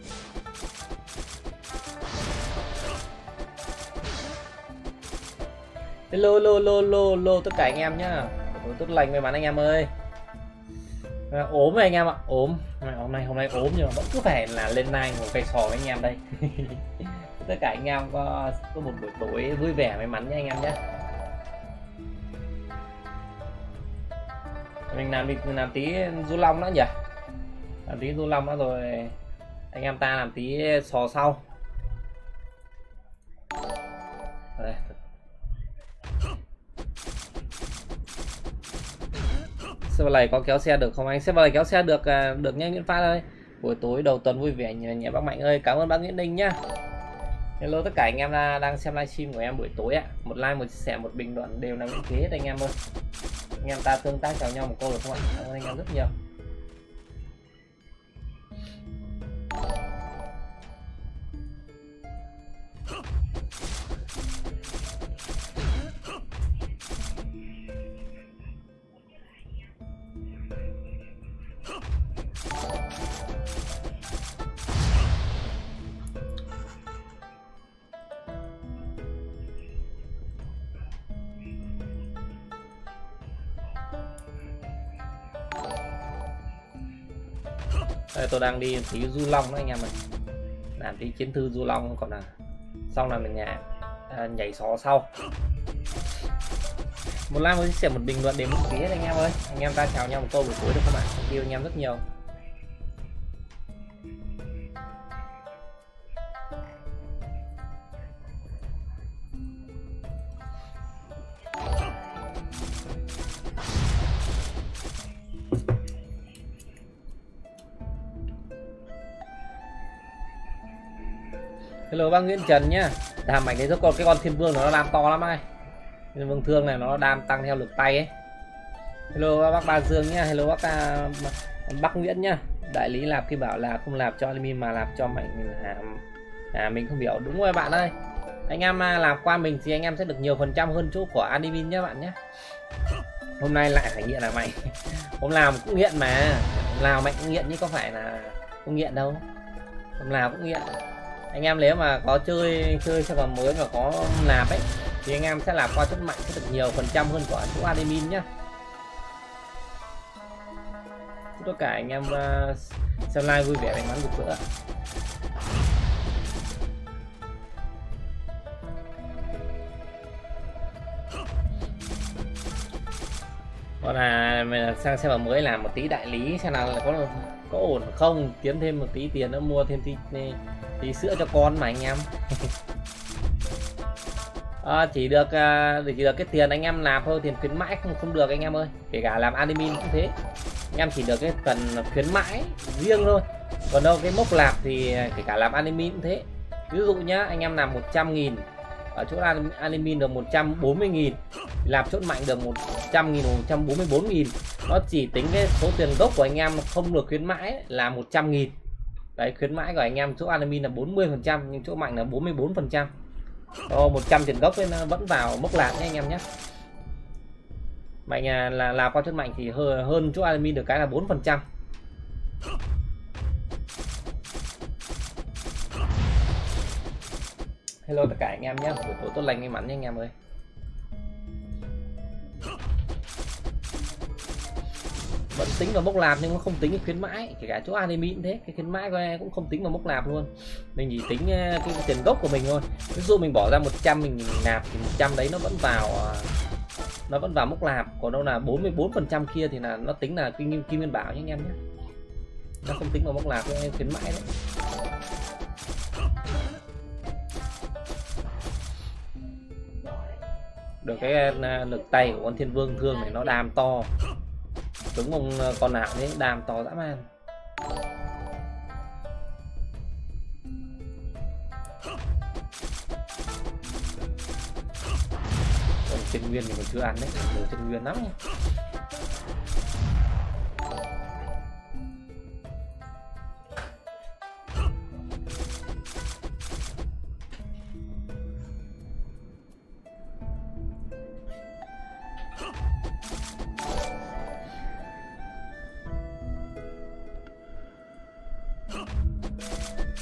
Hello lô lô lô lô tất cả anh em nhá. Tốt lành may mắn anh em ơi. Ốm rồi anh em ạ, ốm. Hôm nay ốm nhưng mà vẫn cứ phải là lên live một cây sò với anh em đây. Tất cả anh em có một buổi tối vui vẻ may mắn nha anh em nhé. Mình làm tí du long nữa nhỉ, làm tí du long nữa rồi anh em ta làm tí sò sau. Đây. Server này có kéo xe được không anh? Server này kéo xe được, được nha Nguyễn Phát ơi. Buổi tối đầu tuần vui vẻ nhẹ bác Mạnh ơi, cảm ơn bác Nguyễn Ninh nhá. Hello tất cả anh em đang xem livestream của em buổi tối ạ. Một like, một chia sẻ, một bình luận đều là miễn phí hết anh em ơi. Anh em ta tương tác chào nhau một câu được không ạ? Cảm ơn anh em rất nhiều. Đây, tôi đang đi tí du long đó anh em ơi, làm tí chiến thư du long, còn là xong là mình nhảy xó sau. Một like, một chia sẻ, một bình luận đến một phía anh em ơi. Anh em ta chào nhau một câu buổi tối được không ạ? Thank you anh em rất nhiều. Hello bác Nguyễn Trần nhá. Đàm mạnh đấy, có cái con thiên vương nó đam to lắm ai. Thiên vương thương này nó đam tăng theo lực tay ấy. Hello bác Ba Dương nhá. Hello bác Nguyễn nhá. Đại lý Lạp khi bảo là không làm cho admin mà làm cho Mạnh mình không hiểu. Đúng rồi bạn ơi. Anh em làm qua mình thì anh em sẽ được nhiều phần trăm hơn chỗ của admin nhé bạn nhé. Hôm nay lại phải nghiện là Mạnh. Hôm nào cũng nghiện mà. Hôm nào Mạnh cũng nghiện chứ có phải là không nghiện đâu. Hôm nào cũng nghiện. Anh em nếu mà có chơi cho còn mới và có làm ấy thì anh em sẽ làm qua chút Mạnh sẽ được nhiều phần trăm hơn của chỗ admin nhá. Chúc tất cả anh em xem live vui vẻ may mắn rực rỡ. Còn là mình sang xem vào mới làm một tí đại lý xem nào là có ổn không, kiếm thêm một tí tiền nữa mua thêm tí sữa cho con mà anh em. Chỉ được cái tiền anh em làm thôi, tiền khuyến mãi không được anh em ơi. Kể cả làm admin cũng thế, anh em chỉ được cái phần khuyến mãi riêng thôi, còn đâu cái mốc lạp thì kể cả làm admin cũng thế. Ví dụ nhá, anh em làm 100.000 ở chỗ admin được 140.000, làm chốt Mạnh được 100.000 144.000. Nó chỉ tính cái số tiền gốc của anh em không được khuyến mãi là 100.000. Đấy, khuyến mãi của anh em chỗ admin là 40% nhưng chỗ Mạnh là 44%. 100 tiền gốc nó vẫn vào mốc lạc nhé anh em nhé. Mạnh là làm qua chốt Mạnh thì hơn chỗ admin được cái là 4%. Hello tất cả anh em nhé, buổi tối tốt lành may mắn nha anh em ơi. Vẫn tính vào mốc lạp nhưng nó không tính cái khuyến mãi, kể cả chỗ admin cũng thế, cái khuyến mãi của em cũng không tính vào mốc lạp luôn. Mình chỉ tính cái tiền gốc của mình thôi. Ví dụ mình bỏ ra 100 mình nạp thì 100 đấy nó vẫn vào mốc lạp, còn đâu là 44% kia thì là nó tính là kim nguyên bảo nhé anh em nhé, nó không tính vào mốc lạp cái khuyến mãi đấy. Được cái lực tay của con thiên vương thương này nó đam to, cứng ông con nào thế, đam to dã man. Còn chân nguyên thì còn chưa ăn đấy, nhiều chân nguyên lắm.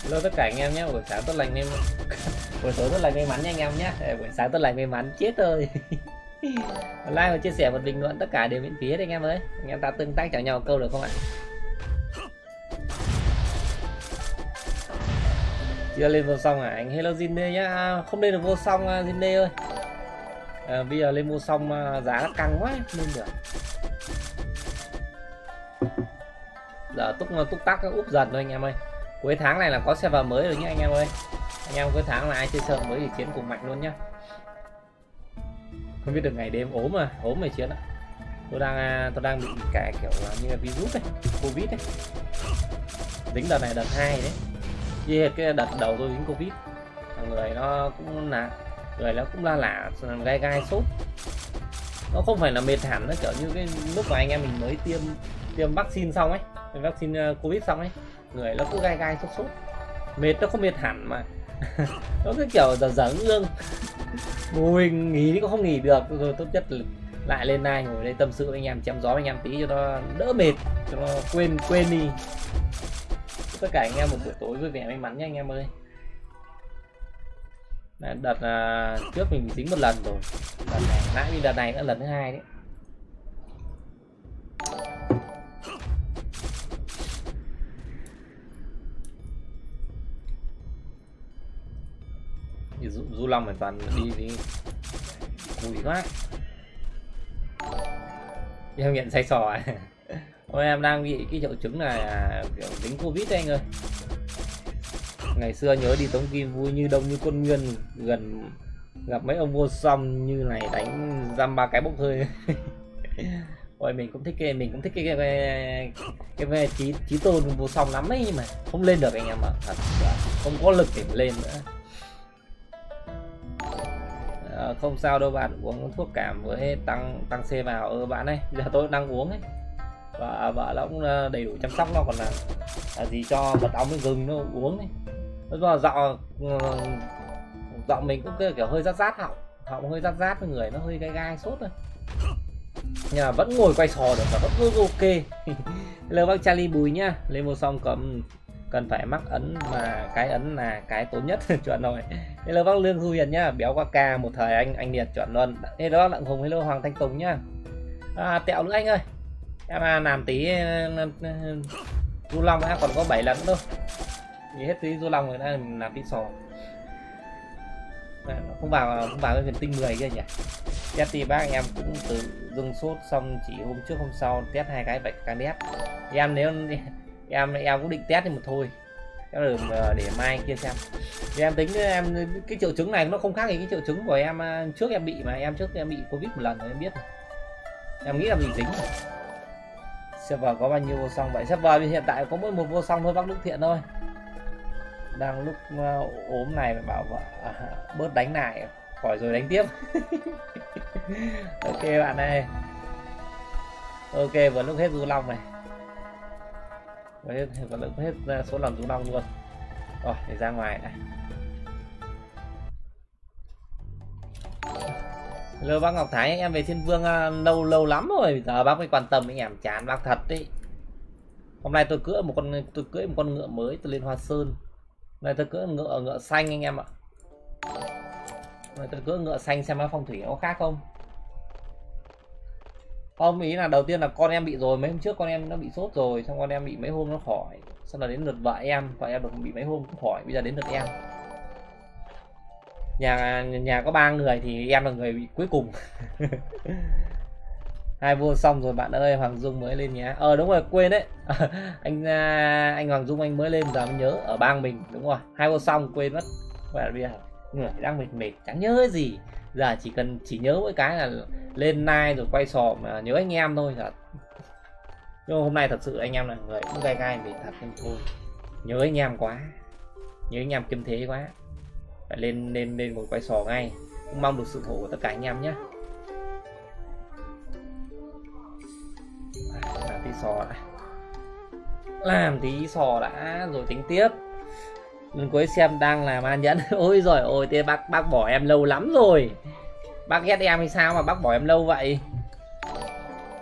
Hello tất cả anh em nhé, buổi sáng tốt lành em buổi tối tốt lành may mắn nha anh em nhé. Buổi sáng tốt lành may mắn chết rồi. Like và chia sẻ một bình luận tất cả đều miễn phí hết anh em ơi. Anh em ta tương tác chào nhau câu được không ạ? Chưa lên vô song à anh? Hello Zine nhá. Không lên được vô song Zine ơi. Bây giờ lên vô song giá nó căng quá lên được. Giờ túc tắc úp dần thôi anh em ơi. Cuối tháng này là có server mới rồi nhé anh em ơi. Anh em cuối tháng là ai chơi server mới thì chiến cùng mạnh luôn nhá. Không biết được ngày đêm ốm mà chiến ạ. Tôi đang bị cả kiểu như là virus ấy, covid ấy. Dính đợt này đợt 2 đấy. Như cái đợt đầu tôi dính covid. Người nó cũng la lả gai sốt. Nó không phải là mệt hẳn, nó kiểu như cái lúc mà anh em mình mới tiêm vaccine xong ấy, vaccine covid xong ấy, người nó cứ gai sốt. Mệt nó không mệt hẳn mà. Nó cứ kiểu dở ương. Mình nghỉ thì cũng không nghỉ được, rồi tốt nhất là lại lên này ngồi đây tâm sự với anh em, chém gió với anh em tí cho nó đỡ mệt, cho nó quên đi. Tất cả anh em một buổi tối vui vẻ may mắn nha anh em ơi. Đợt trước mình bị dính một lần rồi, đợt này nữa lần thứ 2 đấy. Du Long phải toàn đi cùi quá. Em nhận say sò à? Ôi em đang bị cái triệu chứng là kiểu dính covid đấy anh ơi. Ngày xưa nhớ đi Tống Kim vui như đông như con nguyên, gần gặp mấy ông vô song như này đánh dăm 3 cái bốc hơi. Ôi mình cũng thích cái trí tôn vô song lắm ấy, nhưng mà không lên được anh em ạ, thật không có lực để lên nữa. Không sao đâu bạn, uống thuốc cảm với tăng C vào. Bạn ơi, giờ tôi đang uống ấy, và vợ nó cũng đầy đủ chăm sóc, nó còn là gì cho mật ong với gừng nó uống ấy. Nó giọng mình cũng kiểu hơi rát họng hơi rát với người nó hơi gai sốt thôi, nhưng mà vẫn ngồi quay sò được và vẫn ok. Hello bác Charlie Bùi nhá. Lên một xong cần phải mắc ấn, mà cái ấn là cái tốt nhất. Chuẩn rồi. Hello bác Lương Du Hiền nhá. Béo qua ca một thời anh Điệt chuẩn luôn. Hello Đặng Hùng, hello Hoàng Thanh Tùng nhá. Tẹo nữa anh ơi, em làm tí Du Long đã còn có 7 lần thôi, thì hết tí Du Long rồi đã làm tí sò. Không vào cái huyền tinh 10 kia nhỉ. Test thì bác anh em cũng từ dưng sốt xong chỉ hôm trước hôm sau test 2 cái bệnh càng đét. Em nếu em cũng định test thì một thôi, để mai kia xem. Thì em tính em cái triệu chứng này nó không khác gì cái triệu chứng của em trước em bị, mà em trước em bị covid một lần rồi em biết rồi. Em nghĩ là mình dính rồi. Server có bao nhiêu vô song vậy? Server hiện tại có mỗi một vô song thôi bác Đức Thiện thôi. Đang lúc ốm này mà bảo vợ bớt đánh lại khỏi rồi đánh tiếp. Ok bạn ơi. Ok, vừa lúc hết Du Long này, vừa lúc hết số lần Du Long luôn. Rồi để ra ngoài này. Hello bác Ngọc Thái, em về Thiên Vương lâu lắm rồi, giờ bác mới quan tâm anh em, chán bác thật đấy. Hôm nay tôi cưỡi một con ngựa mới từ lên Hoa Sơn. Này tôi cưỡi ngựa xanh anh em ạ. Này tôi cưỡi ngựa xanh xem nó phong thủy có khác không. Không, ý là đầu tiên là con em bị rồi, mấy hôm trước con em nó bị sốt rồi, xong con em bị mấy hôm nó khỏi, xong là đến lượt vợ em được bị mấy hôm cũng khỏi, bây giờ đến lượt em. Nhà có 3 người thì em là người bị cuối cùng. 2 vô xong rồi bạn ơi. Hoàng Dung mới lên nhé. Đúng rồi, quên đấy. anh Hoàng Dung anh mới lên giờ mới nhớ, ở bang mình đúng rồi. 2 vô xong quên mất. Và bây giờ người đang mệt chẳng nhớ gì, giờ chỉ nhớ mỗi cái là lên live rồi quay sò mà nhớ anh em thôi. Nhưng hôm nay thật sự anh em là người cũng gai mệt thật, nên thôi nhớ anh em quá, nhớ anh em kiếm thế quá, phải lên ngồi quay sò ngay. Cũng mong được sự ủng hộ của tất cả anh em nhé. Làm tí sò đã rồi tính tiếp. Lần cuối xem đang làm an nhẫn. Ôi rồi ôi, thế bác bỏ em lâu lắm rồi. Bác ghét em hay sao mà bác bỏ em lâu vậy?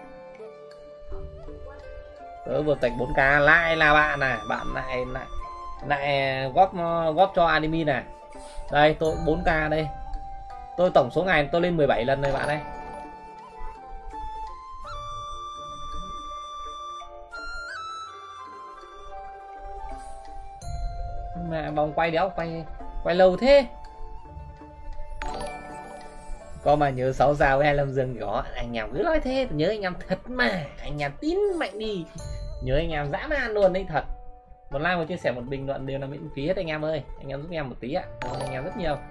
Tớ vừa tạch 4k lại là bạn này, bạn lại lại góp cho admin này. Đây tôi 4k đây, tôi tổng số ngày tôi lên 17 lần này bạn ơi. Mà vòng quay đéo quay lâu thế. Có mà nhớ 6 sao hay Lâm Dương có anh em cứ nói thế, nhớ anh em thật mà, anh em tin mạnh đi, nhớ anh em dã man luôn đấy thật. Một like, một chia sẻ, một bình luận đều là miễn phí hết anh em ơi, anh em giúp em một tí ạ, cảm ơn anh em rất nhiều.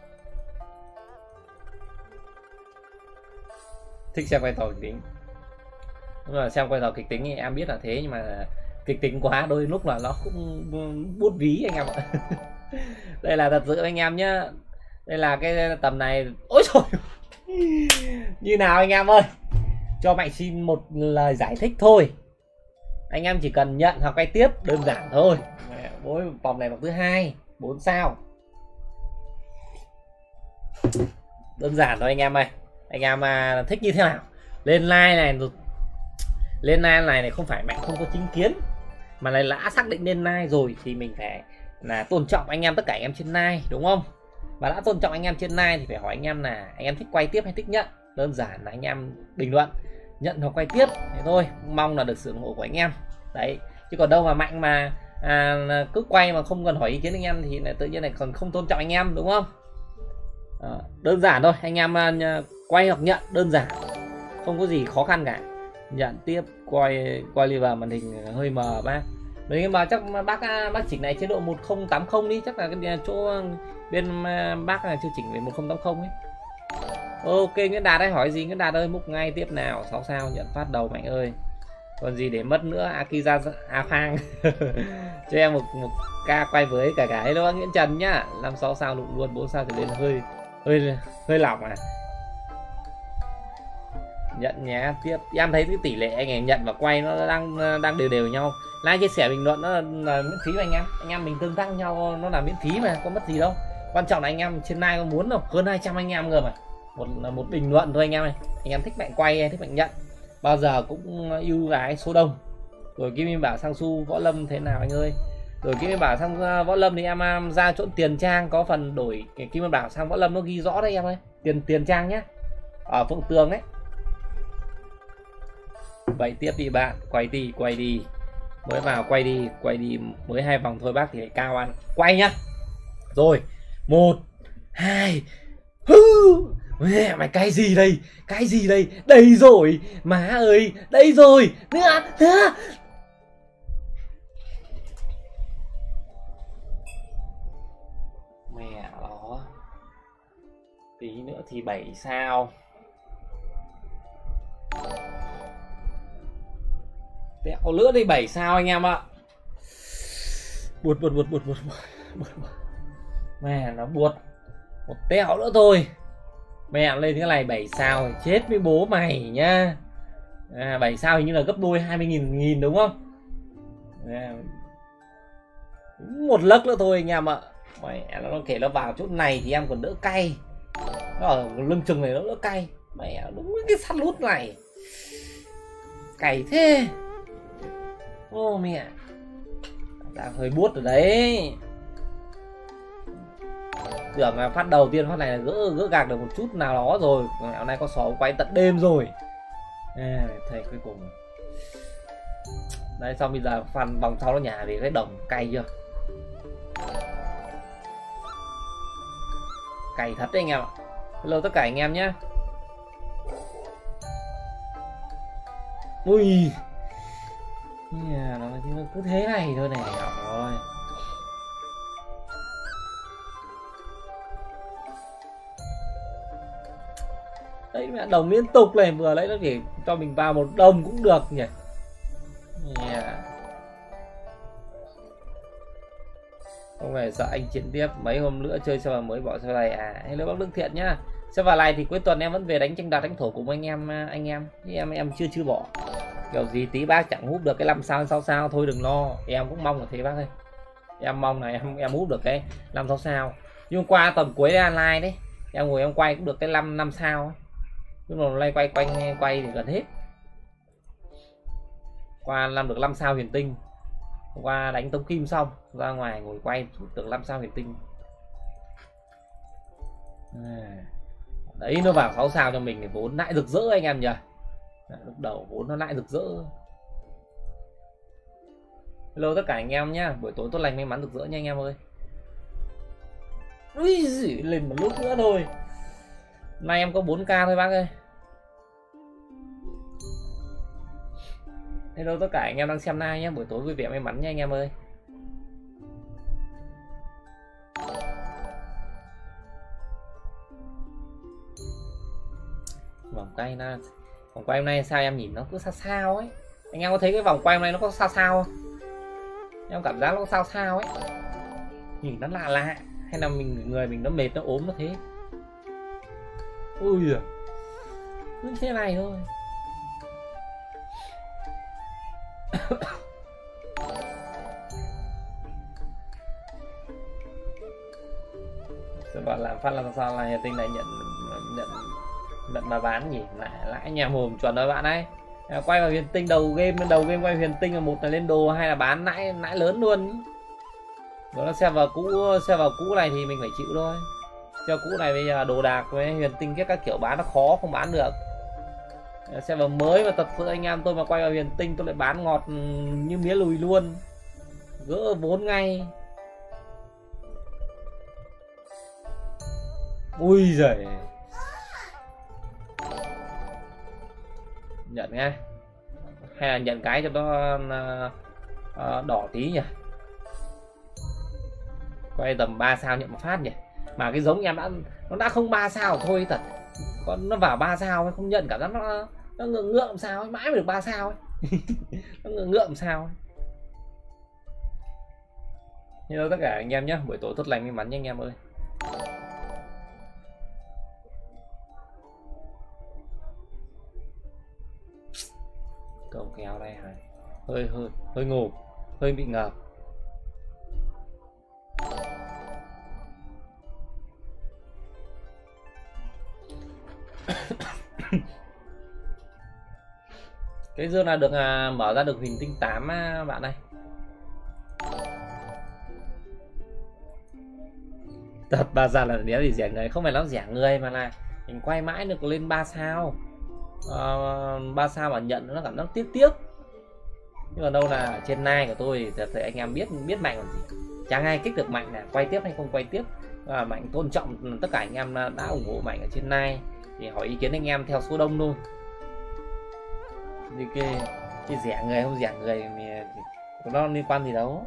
Thích xem quay tàu kịch tính, nhưng mà xem quay tàu kịch tính thì em biết là thế, nhưng mà kịch tính quá đôi lúc là nó cũng bút ví anh em ạ. Đây là thật sự anh em nhá, đây là cái tầm này. Ôi trời, như nào anh em ơi, cho Mạnh xin một lời giải thích thôi, anh em chỉ cần nhận hoặc quay tiếp đơn giản thôi. Mỗi vòng này vòng thứ 2 4 sao, đơn giản thôi anh em ơi. Anh em mà thích như thế nào lên like này, lên like này không phải Mạnh không có chính kiến, mà này đã xác định lên like rồi thì mình phải là tôn trọng anh em, tất cả anh em trên like đúng không? Và đã tôn trọng anh em trên like thì phải hỏi anh em là anh em thích quay tiếp hay thích nhận. Đơn giản là anh em bình luận nhận hoặc quay tiếp thế thôi, mong là được sự ủng hộ của anh em đấy. Chứ còn đâu mà Mạnh mà cứ quay mà không cần hỏi ý kiến anh em thì là tự nhiên này còn không tôn trọng anh em đúng không? Đơn giản thôi anh em, quay hoặc nhận đơn giản, không có gì khó khăn cả. Nhận tiếp quay đi vào màn hình hơi mờ bác đấy, nhưng mà chắc bác chỉnh này chế độ 1080 đi, chắc là cái chỗ bên bác là chưa chỉnh về 1080 ấy. Ok Nguyễn Đạt ơi, hỏi gì Nguyễn Đạt ơi, múc ngay tiếp nào. 6 sao nhận phát đầu Mạnh ơi, còn gì để mất nữa. Akiza Phang cho em một ca quay với cả cái đó Nguyễn Trần nhá. 5-6 sao đụng luôn, 4 sao thì lên hơi lỏng à. Nhận nhé, tiếp em thấy cái tỷ lệ anh em nhận và quay nó đang đều nhau. Like chia sẻ bình luận nó là miễn phí mà anh em mình tương tác nhau, nó là miễn phí mà có mất gì đâu. Quan trọng là anh em trên like có muốn đâu, hơn 200 anh em rồi mà, một bình luận thôi anh em này. Anh em thích Mạnh quay hay thích Mạnh nhận, bao giờ cũng ưu ái số đông. Rồi Kim Minh Bảo sang Su Võ Lâm thế nào anh ơi? Rồi Kim Minh Bảo sang Võ Lâm thì em ra chỗ tiền trang có phần đổi Kim Minh Bảo sang Võ Lâm, nó ghi rõ đấy em ơi, tiền trang nhé, ở Phụng Tường đấy. Vậy tiếp đi bạn, quay đi, mới vào quay đi, mới 2 vòng thôi bác thì phải cao ăn. Quay nhá. Rồi 1 2 mẹ mày cái gì đây, đây rồi má ơi, đây rồi nữa. Mẹ nó, tí nữa thì 7 sao. Tẹo nữa đi 7 sao anh em ạ. Buột mẹ nó buột một tẹo nữa thôi, mẹ lên cái này 7 sao thì chết với bố mày nhá. 7 sao hình như là gấp đôi 20.000 đúng không? Một lấc nữa thôi anh em ạ. Mẹ nó kể nó vào chỗ này thì em còn đỡ cay, nó ở lưng chừng này nó đỡ cay. Mẹ đúng cái sắt lút này cày thế. Ô mẹ, đang hơi buốt rồi đấy. Tưởng là phát đầu tiên phát này là gỡ gạc được một chút nào đó rồi. Hôm nay có sò quay tận đêm rồi. Thầy cuối cùng đấy, xong bây giờ phần vòng sau nó nhả về cái đồng cay chưa, cày thật đấy anh em ạ. Hello tất cả anh em nhé. Ui nó cứ thế này thôi này rồi. Đấy mẹ, đồng liên tục này, vừa lấy nó để cho mình vào một đồng cũng được nhỉ. Không phải sợ anh chiến tiếp mấy hôm nữa chơi server mới bỏ server này à. Hello bác Đức Thiện nhá. Server này thì cuối tuần em vẫn về đánh tranh đoạt đánh thổ cùng anh em. Em chưa bỏ. Kiểu gì tí bác chẳng hút được cái 5 sao 6 sao thôi đừng lo. Em cũng mong là thế bác ơi. Em mong là em hút được cái 5-6 sao. Nhưng qua tầm cuối online đấy, em ngồi em quay cũng được cái 5 sao ấy. Nhưng mà nay quay thì gần hết. Qua làm được 5 sao huyền tinh. Hôm qua đánh tống kim xong ra ngoài ngồi quay tưởng 5 sao huyền tinh. Đấy nó vào 6 sao cho mình thì vốn lại rực rỡ anh em nhỉ. Lúc đầu vốn nó lại rực rỡ. Hello tất cả anh em nhá, buổi tối tốt lành may mắn rực rỡ nha anh em ơi. Ui giời, lên một lúc nữa thôi. Nay em có 4k thôi bác ơi. Hello tất cả anh em đang xem live nhé, buổi tối vui vẻ may mắn nha anh em ơi. Vòng quay na, vòng quay hôm nay sao em nhìn nó cứ sao sao ấy. Anh em có thấy cái vòng quay hôm nay nó có sao sao không? Em cảm giác nó sao sao ấy, nhìn nó lạ lạ, hay là người mình nó mệt nó ốm nó thế. Ui giời, cứ thế này thôi. Bạn làm phát làm sao là nhà tinh lại nhận bà bán nhỉ, lại nhà mồm chuẩn rồi bạn ấy. Quay vào huyền tinh đầu game quay huyền tinh là một là lên đồ, hay là bán lãi lớn luôn. Đó là xe vào cũ này thì mình phải chịu thôi. Xe cũ này bây giờ đồ đạc với huyền tinh các kiểu bán nó khó, không bán được. Xe vào mới mà thật sự anh em tôi mà quay vào huyền tinh tôi lại bán ngọt như mía lùi luôn, gỡ vốn ngay. Ui giời, nhận ngay hay là nhận cái cho nó đỏ tí nhỉ. Quay tầm 3 sao nhận một phát nhỉ. Mà cái giống em nó đã không 3 sao thôi thật, còn nó vào 3 sao không nhận, cảm giác nó ngượng làm sao ấy, mãi mới được 3 sao ấy. Nó ngượng làm sao ấy. Hello tất cả anh em nhé, buổi tối tốt lành may mắn nha anh em ơi. Cầu kéo đây hả? Hơi ngủ, hơi bị ngợp. Cái dương là được mở ra được huyền tinh 8 bạn ơi. Thật bà già là đéo gì rẻ người, không phải nó rẻ người mà là mình quay mãi được lên 3 sao. 3 sao mà nhận nó cảm giác tiếc. Nhưng mà đâu là ở trên nai của tôi thì thật sự anh em biết Mạnh còn gì, chẳng ai kích được Mạnh là quay tiếp hay không quay tiếp. Mạnh tôn trọng tất cả anh em đã ủng hộ Mạnh ở trên nai, thì hỏi ý kiến anh em theo số đông thôi. Như cái rẻ người không rẻ người thì nó liên quan gì đâu.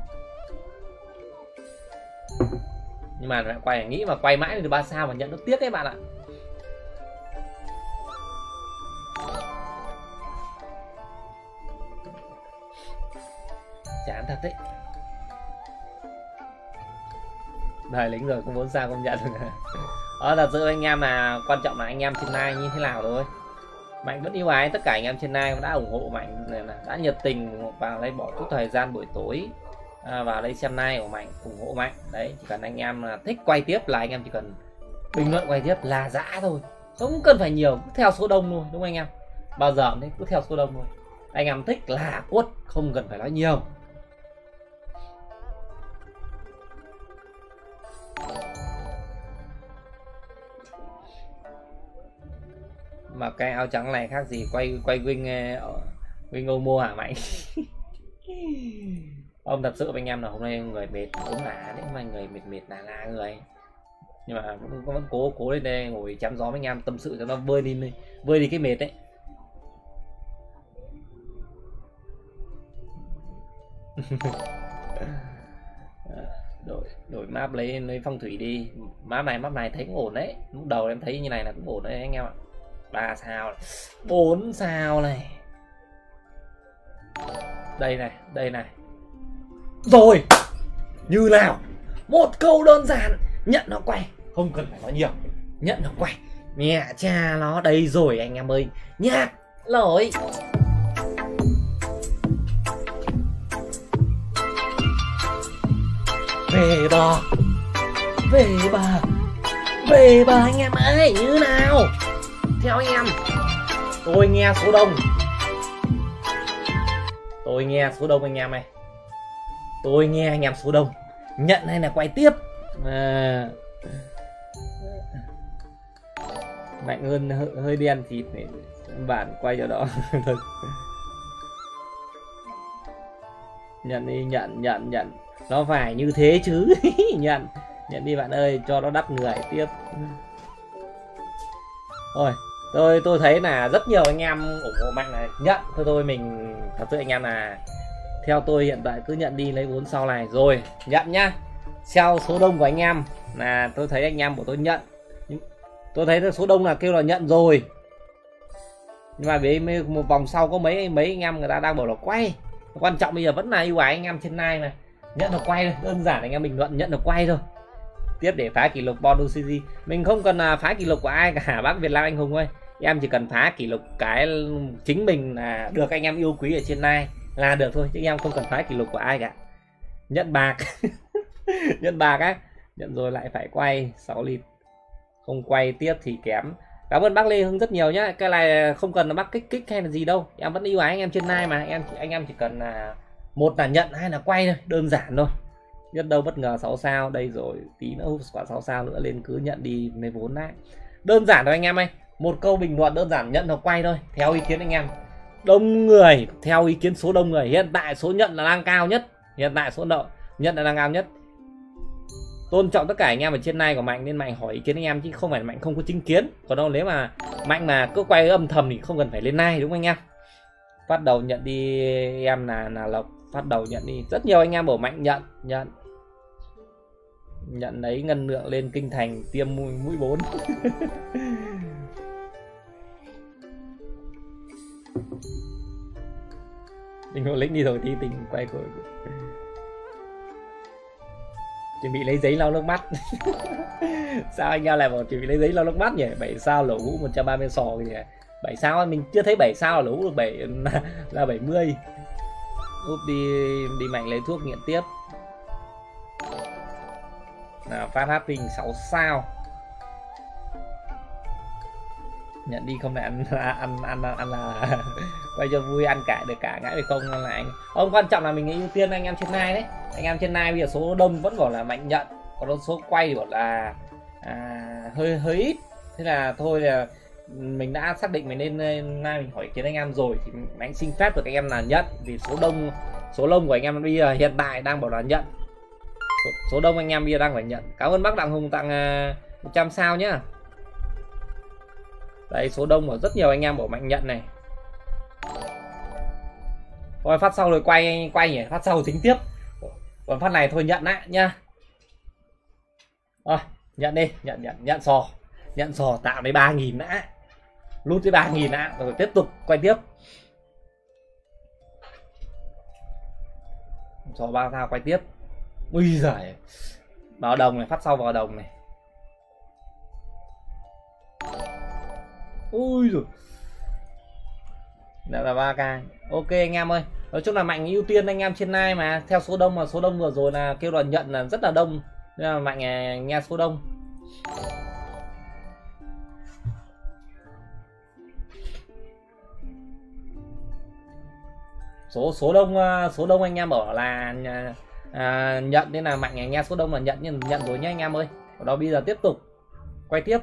Nhưng mà nghĩ mà quay mãi được 3 sao mà nhận nó tiếc đấy bạn ạ. Chán thật đấy. Đời lính rồi cũng 4 sao công nhận. Thật sự anh em là quan trọng là anh em trên live như thế nào thôi. Mạnh vẫn yêu ái tất cả anh em trên live đã ủng hộ Mạnh, đã nhiệt tình vào đây bỏ chút thời gian buổi tối vào đây xem live của Mạnh, ủng hộ Mạnh. Đấy, chỉ cần anh em là thích quay tiếp là anh em chỉ cần bình luận quay tiếp là dã thôi, không cần phải nhiều, cứ theo số đông thôi, đúng không anh em? Bao giờ cũng thế, cứ theo số đông thôi. Anh em thích là quất, không cần phải nói nhiều. Mà cái áo trắng này khác gì quay Wing Omo hả Mạnh? Ông thật sự với anh em là hôm nay người mệt cũng là đấy, mà người mệt là người, nhưng mà vẫn cố lên đây ngồi chém gió với anh em tâm sự cho nó vơi đi cái mệt đấy. đổi map lấy phong thủy đi. Map này thấy cũng ổn đấy, lúc đầu em thấy như này là cũng ổn đấy anh em ạ. 3 sao này, 4 sao này, đây này rồi, như nào một câu đơn giản, nhận nó quay, không cần phải nói nhiều, nhận nó quay mẹ cha nó đây rồi anh em ơi. Nhạc lỗi về bờ anh em ơi, như nào theo anh em. Tôi nghe số đông anh em này. Tôi nghe anh em số đông nhận hay là quay tiếp. Mạnh hơn hơi đen thì bản quay cho đó. Nhận đi, nhận nó phải như thế chứ. nhận đi bạn ơi, cho nó đắp người tiếp. Thôi tôi thấy là rất nhiều anh em ủng hộ Mạnh này nhận. Thôi mình thật sự anh em là theo tôi hiện tại cứ nhận đi lấy vốn sau này rồi nhận nhá. Theo số đông của anh em là tôi thấy anh em của tôi nhận, tôi thấy số đông là kêu là nhận rồi, nhưng mà vì một vòng sau có mấy anh em người ta đang bảo là quay. Quan trọng bây giờ vẫn là ưu ái anh em trên này mà nhận được quay thôi, đơn giản anh em bình luận nhận được quay thôi. Tiếp để phá kỷ lục Bono CG, mình không cần phá kỷ lục của ai cả bác Việt Nam anh hùng ơi, em chỉ cần phá kỷ lục cái chính mình là được anh em yêu quý ở trên này là được thôi, chứ em không cần phá kỷ lục của ai cả. Nhận bạc. Nhận bạc á, nhận rồi lại phải quay 6 lít, không quay tiếp thì kém. Cảm ơn bác Lê Hưng rất nhiều nhá. Cái này không cần là bác kích hay là gì đâu, em vẫn yêu ái anh em trên này mà. Anh em chỉ cần là một là nhận hay là quay thôi, đơn giản thôi. Nhất đâu bất ngờ 6 sao đây rồi, tí nữa hút quả 6 sao nữa lên cứ nhận đi lấy vốn đấy. Đơn giản thôi anh em ơi. Một câu bình luận đơn giản nhận hoặc quay thôi, theo ý kiến anh em. Đông người, theo ý kiến số đông người, hiện tại số nhận là đang cao nhất. Hiện tại số nhận là đang cao nhất. Tôn trọng tất cả anh em ở trên này của Mạnh nên Mạnh hỏi ý kiến anh em, chứ không phải Mạnh không có chính kiến. Còn đâu nếu mà Mạnh mà cứ quay âm thầm thì không cần phải lên này, đúng không anh em? Phát đầu nhận đi em là Lộc, phát đầu nhận đi. Rất nhiều anh em bảo Mạnh nhận lấy ngân lượng lên kinh thành tiêm mũi 4. Mình có lính đi rồi thì tình quay của chuẩn bị lấy giấy lau nước mắt. Sao anh em lại bảo chuẩn bị lấy giấy lau nước mắt nhỉ? 7 sao lỗ hũ 130 sò nhỉ? 7 sao mình chưa thấy 7 sao là lỗ hũ được 7 là 70. Úp đi Mạnh lấy thuốc nghiện tiếp. Nào phát hát tinh 6 sao. Nhận đi không lại ăn là quay cho vui, ăn cả được cả ngãi về không là anh. Không, quan trọng là mình ưu tiên anh em trên này đấy. Anh em trên này bây giờ số đông vẫn bảo là Mạnh nhận, còn số quay thì bảo là hơi ít. Thế là thôi là mình đã xác định mình nên nay mình hỏi ý kiến anh em rồi thì Mạnh xin phép được anh em là nhận, vì số đông của anh em bây giờ hiện tại đang bảo là nhận. Số đông anh em bây giờ đang phải nhận. Cảm ơn bác Đặng Hùng tặng 100 sao nhá. Đấy, số đông của rất nhiều anh em bảo Mạnh nhận này. Thôi phát sau rồi quay nhỉ, phát sau tính tiếp. Còn phát này thôi nhận á nhá. Rồi, nhận đi, nhận sò tạo đến 3.000 đã. Lút tới 3.000 đã rồi tiếp tục quay tiếp. Sò 3 sao quay tiếp. Ui giời. Vào đồng này, phát sau vào đồng này. Ui rồi. Đó là 3k. Ok anh em ơi. Nói chung là Mạnh ưu tiên anh em trên này mà. Theo số đông mà số đông vừa rồi là kêu là nhận là rất là đông. Nên là Mạnh nghe số đông. Số đông anh em bảo là nhận, nên là Mạnh nghe số đông là nhận rồi nhé anh em ơi. Ở đó bây giờ tiếp tục quay tiếp.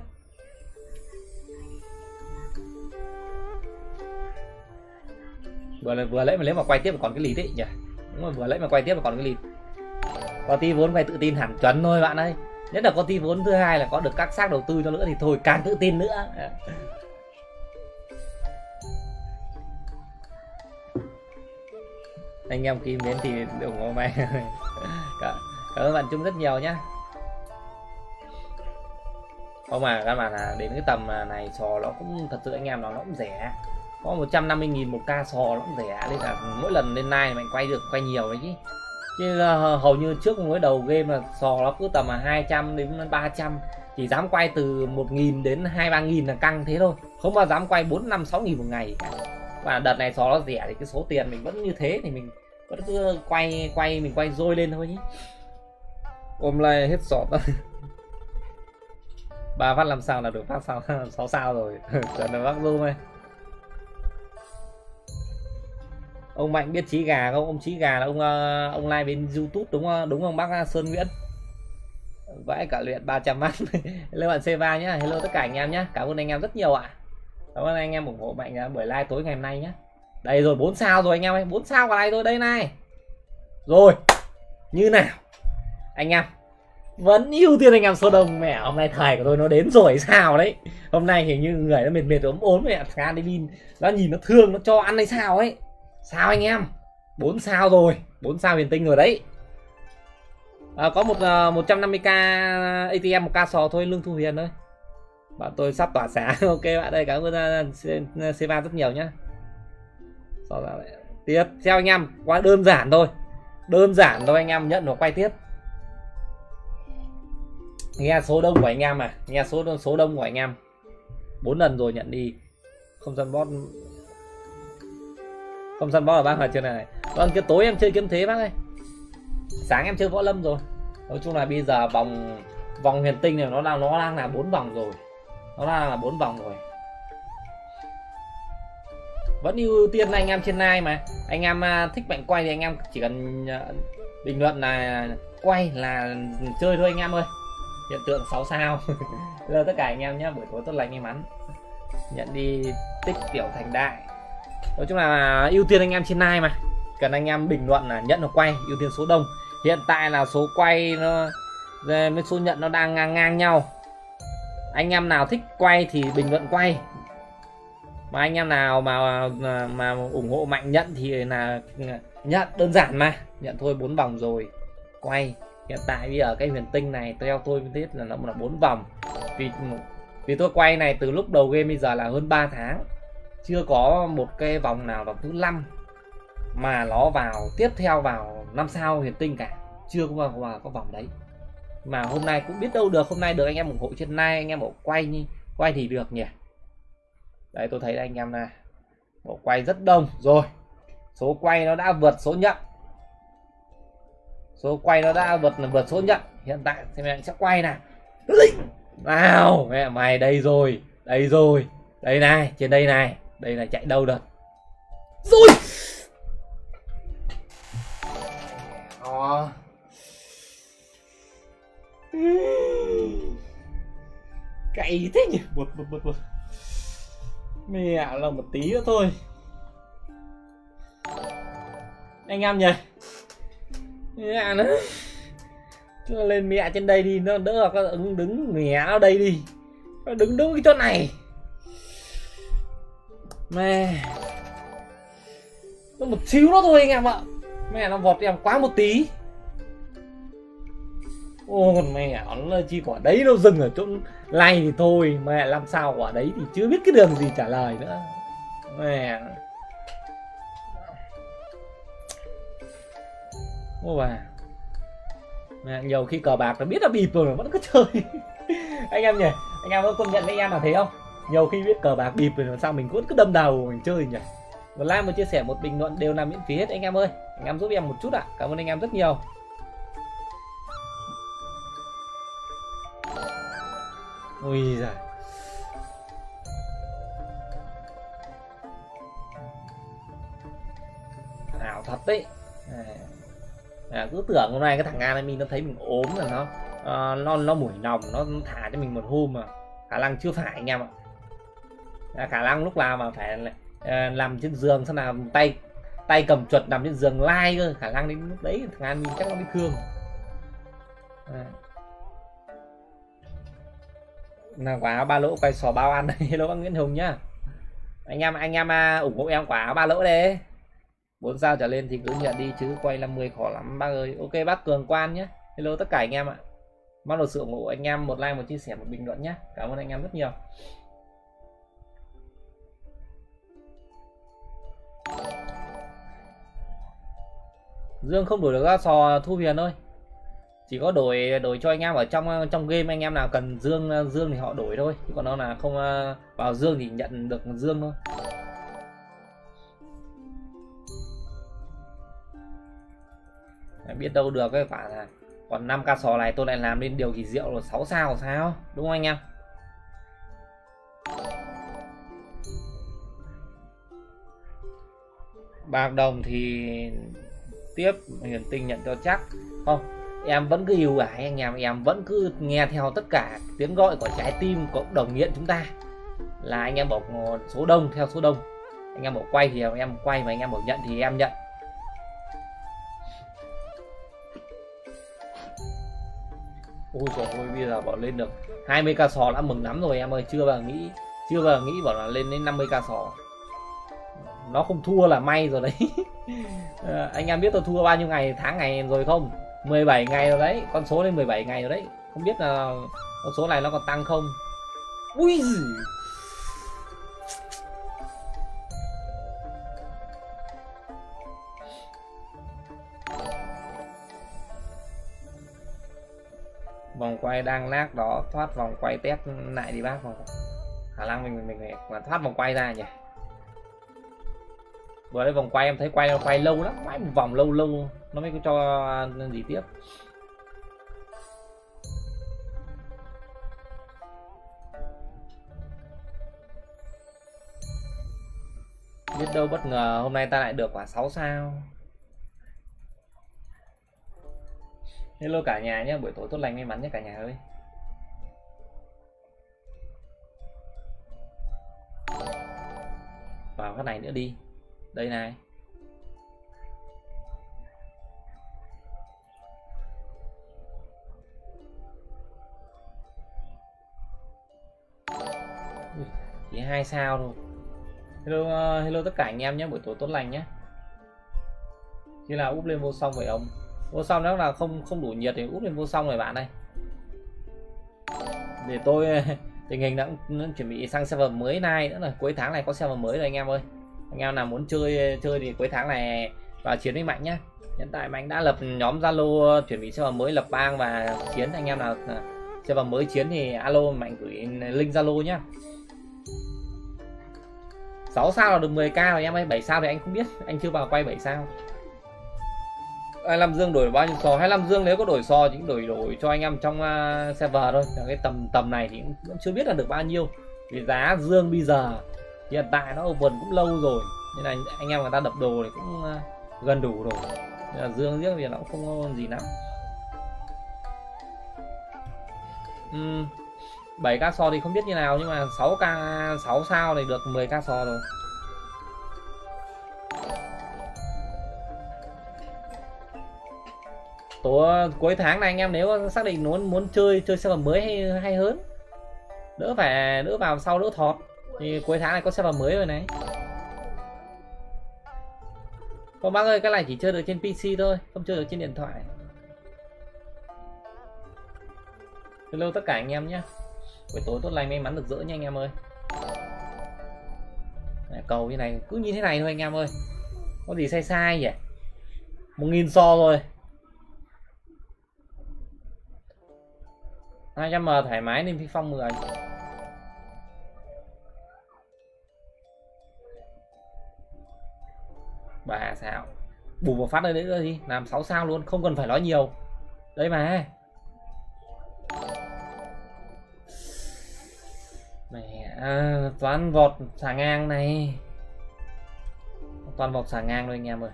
Vừa lấy mà quay tiếp mà còn cái lịt ấy nhỉ. Đúng rồi, vừa lấy mà quay tiếp mà còn cái lịt. Có tí vốn phải tự tin hẳn chuẩn thôi bạn ơi. Nhất là có tí vốn thứ hai là có được các xác đầu tư cho nữa thì thôi càng tự tin nữa. Anh em Kim đến thì ủng hộ mày. Cảm ơn bạn Trung rất nhiều nhá. Không mà các bạn là đến cái tầm này sò nó cũng thật sự anh em nó cũng rẻ. Có 150.000 một ca sò nó cũng rẻ, nên là mỗi lần lên này mình quay được quay nhiều đấy chứ. Chứ hầu như trước mới đầu game là sò nó cứ tầm 200 đến 300, chỉ dám quay từ 1.000 đến 2-3.000 là căng thế thôi, không bao dám quay 4-5-6.000 một ngày. Và đợt này sò nó rẻ thì cái số tiền mình vẫn như thế thì mình vẫn cứ mình quay dôi lên thôi nhé. Hôm nay hết sọt rồi. 3 phát làm sao là được phát 6 sao rồi. Chuẩn là bác Zoom ơi. Ông Mạnh biết Chí Gà không? Ông Chí Gà là ông live bên YouTube đúng không? Đúng không bác Sơn Nguyễn? Vãi cả luyện 300 mắt. Hello bạn C3 nhá. Hello tất cả anh em nhá. Cảm ơn anh em rất nhiều ạ. Cảm ơn anh em ủng hộ Mạnh buổi live tối ngày hôm nay nhá. Đây rồi 4 sao rồi anh em ơi, 4 sao vào đây rồi đây này. Rồi. Như nào? Anh em vẫn ưu tiên anh em số đông. Mẹ hôm nay thời của tôi nó đến rồi sao đấy. Hôm nay hình như người nó mệt ốm ốm mẹ admin nó nhìn nó thương nó cho ăn hay sao ấy. Sao anh em? 4 sao rồi, 4 sao huyền tinh rồi đấy. Có một 150k ATM một ca sò thôi, lương thu huyền thôi. Bạn tôi sắp tỏa sáng. Ok bạn ơi, cảm ơn C3 rất nhiều nhá. Tiếp theo anh em, quá đơn giản thôi. Đơn giản thôi anh em, nhận và quay tiếp. Nghe số đông của anh em à, nghe số đông của anh em 4 lần rồi nhận đi. Không săn boss. Không săn boss là bác ở trên này. Vâng, cái tối em chơi kiếm thế bác ơi. Sáng em chơi võ lâm rồi. Nói chung là bây giờ vòng huyền tinh này nó đang là 4 vòng rồi. Nó đang là 4 vòng rồi. Vẫn ưu tiên anh em trên live mà. Anh em thích Mạnh quay thì anh em chỉ cần bình luận là quay là chơi thôi anh em ơi. Hiện tượng 6 sao. Giờ tất cả anh em nhé, buổi tối tốt lành may mắn. Nhận đi tích tiểu thành đại. Nói chung là ưu tiên anh em trên live mà. Cần anh em bình luận là nhận hoặc quay, ưu tiên số đông. Hiện tại là số quay nó với số nhận nó đang ngang nhau. Anh em nào thích quay thì bình luận quay. Mà anh em nào mà ủng hộ Mạnh nhận thì là nhận, đơn giản mà. Nhận thôi, 4 vòng rồi. Quay. Hiện tại bây giờ cái huyền tinh này theo tôi biết là nó là 4 vòng. Vì tôi quay này từ lúc đầu game bây giờ là hơn 3 tháng. Chưa có một cái vòng nào vòng thứ 5 mà nó vào tiếp theo vào 5 sao huyền tinh cả. Chưa có vòng đấy. Mà hôm nay cũng biết đâu được, hôm nay được anh em ủng hộ trên live, anh em bảo quay thì được nhỉ. Đấy tôi thấy anh em này, bộ quay rất đông rồi. Số quay nó đã vượt số nhận. Số quay nó đã vượt số nhận. Hiện tại thì mình sẽ quay nào. Nào, mẹ mày đây rồi. Đây rồi. Đây này, trên đây này. Đây là chạy đâu được. Rồi. Cày thế nhỉ. Bụt. Mẹ là một tí nữa thôi. Anh em nhỉ. Mẹ nó cho lên mẹ trên đây đi, nó đỡ có đứng mẹ ở đây đi. Nó đứng đúng cái chỗ này. Mẹ. Nó một xíu nữa thôi anh em ạ. Mẹ nó vọt em quá một tí. Ô còn mẹ nó chỉ quả đấy nó dừng ở chỗ này thì thôi. Mẹ làm sao quả đấy thì chưa biết cái đường gì trả lời nữa. Mẹ. Ô bà. Mẹ, nhiều khi cờ bạc nó biết là bịp rồi mà vẫn cứ chơi. Anh em nhỉ. Anh em có công nhận với em là thế không? Nhiều khi biết cờ bạc bịp rồi mà sao mình vẫn cứ đâm đầu mình chơi nhỉ. Một like, một chia sẻ, một bình luận đều là miễn phí hết anh em ơi. Anh em giúp em một chút ạ. Cảm ơn anh em rất nhiều. Ui giời. Ảo thật đấy. Cứ tưởng hôm nay cái thằng Anami nó thấy mình ốm là nó mủi nòng, nó thả cho mình một hôm mà khả năng chưa phải anh em ạ. Khả năng lúc nào mà phải làm trên giường xem nào tay cầm chuột nằm trên giường like cơ, khả năng đến lúc đấy thằng Anami chắc nó bị thương. Là quả áo ba lỗ quay sò bao ăn. Hello bác Nguyễn Hùng nhá. Anh em ủng hộ em quả áo ba lỗ đấy. 4 sao trở lên thì cứ nhận đi chứ quay 50 khó lắm bác ơi. Ok bác Cường Quan nhé. Hello tất cả anh em ạ. Mong được sự ủng hộ anh em, một like, một chia sẻ, một bình luận nhé. Cảm ơn anh em rất nhiều. Dương không đổi được ra sò thu huyền thôi. Chỉ có đổi cho anh em ở trong game, anh em nào cần dương thì họ đổi thôi. Chứ còn đâu là không vào dương thì nhận được dương thôi. Biết đâu được cái quả là còn 5 ca sò này tôi lại làm lên điều kỳ diệu là 6 sao sao, đúng không anh em? bạc đồng thì tiếp Huyền Tinh nhận cho chắc. Không, em vẫn cứ yêu ái anh em vẫn cứ nghe theo tất cả tiếng gọi của trái tim cộng đồng nghiện chúng ta, là anh em bảo số đông theo số đông, anh em bảo quay thì em quay, mà anh em bảo nhận thì em nhận. Ôi trời ơi, bây giờ bảo lên được 20k sò đã mừng lắm rồi em ơi, chưa bao giờ nghĩ bảo là lên đến 50k sò. Nó không thua là may rồi đấy. Anh em biết tôi thua bao nhiêu tháng ngày rồi không? 17 ngày rồi đấy, con số lên 17 ngày rồi đấy. Không biết là con số này nó còn tăng không. Ui giời. Vòng quay đang lag đó, thoát vòng quay test lại đi bác. Khả năng mình phải thoát vòng quay ra nhỉ. Vừa đây vòng quay em thấy quay lâu lắm, quay một vòng lâu nó mới cho gì tiếp. Biết đâu bất ngờ hôm nay ta lại được quả 6 sao. Hello cả nhà nhé, buổi tối tốt lành may mắn nhé cả nhà ơi. Vào cái này nữa đi. Đây này. Chỉ 2 sao thôi. Hello tất cả anh em nhé, buổi tối tốt lành nhé. Khi nào úp lên vô song vậy ông? Vô song nếu là không đủ nhiệt thì úp lên vô song rồi bạn ơi. Để tôi tình hình đã chuẩn bị sang server mới nay nữa, là cuối tháng này có server mới rồi anh em ơi. Anh em nào muốn chơi thì cuối tháng này vào chiến với Mạnh nhé. Hiện tại Mạnh đã lập nhóm Zalo chuẩn bị server mới, lập bang và chiến. Anh em nào server mới chiến thì alo Mạnh gửi link Zalo nhá. 6 sao là được 10k rồi em ơi, 7 sao thì anh không biết, anh chưa vào quay 7 sao. 25 dương đổi bao nhiêu sò? 25 dương nếu có đổi sò thì đổi cho anh em trong server thôi. Cái tầm này thì cũng chưa biết là được bao nhiêu. Vì giá dương bây giờ hiện tại nó open cũng lâu rồi, nên là anh em người ta đập đồ thì cũng gần đủ rồi. Nên là dương riêng thì nó cũng không ngon gì lắm. 7k sò thì không biết như nào, nhưng mà 6 sao thì được 10k sò rồi. Cuối tháng này anh em nếu xác định muốn chơi server mới hay hơn, đỡ vào sau đỡ thọt, thì cuối tháng này có server mới rồi này. Còn bác ơi, cái này chỉ chơi được trên PC thôi, không chơi được trên điện thoại. Hello tất cả anh em nhé, buổi tối tốt lành may mắn được rỡ nha anh em ơi. Cầu như này cứ như thế này thôi anh em ơi, có gì sai nhỉ. 1000 so rồi, 200m thoải mái nên phi phong 10. Bà sao bù một phát đây nữa đi, làm 6 sao luôn, không cần phải nói nhiều đấy mà. Mẹ toàn vọt xả ngang này, toàn vọt xả ngang thôi anh em ơi.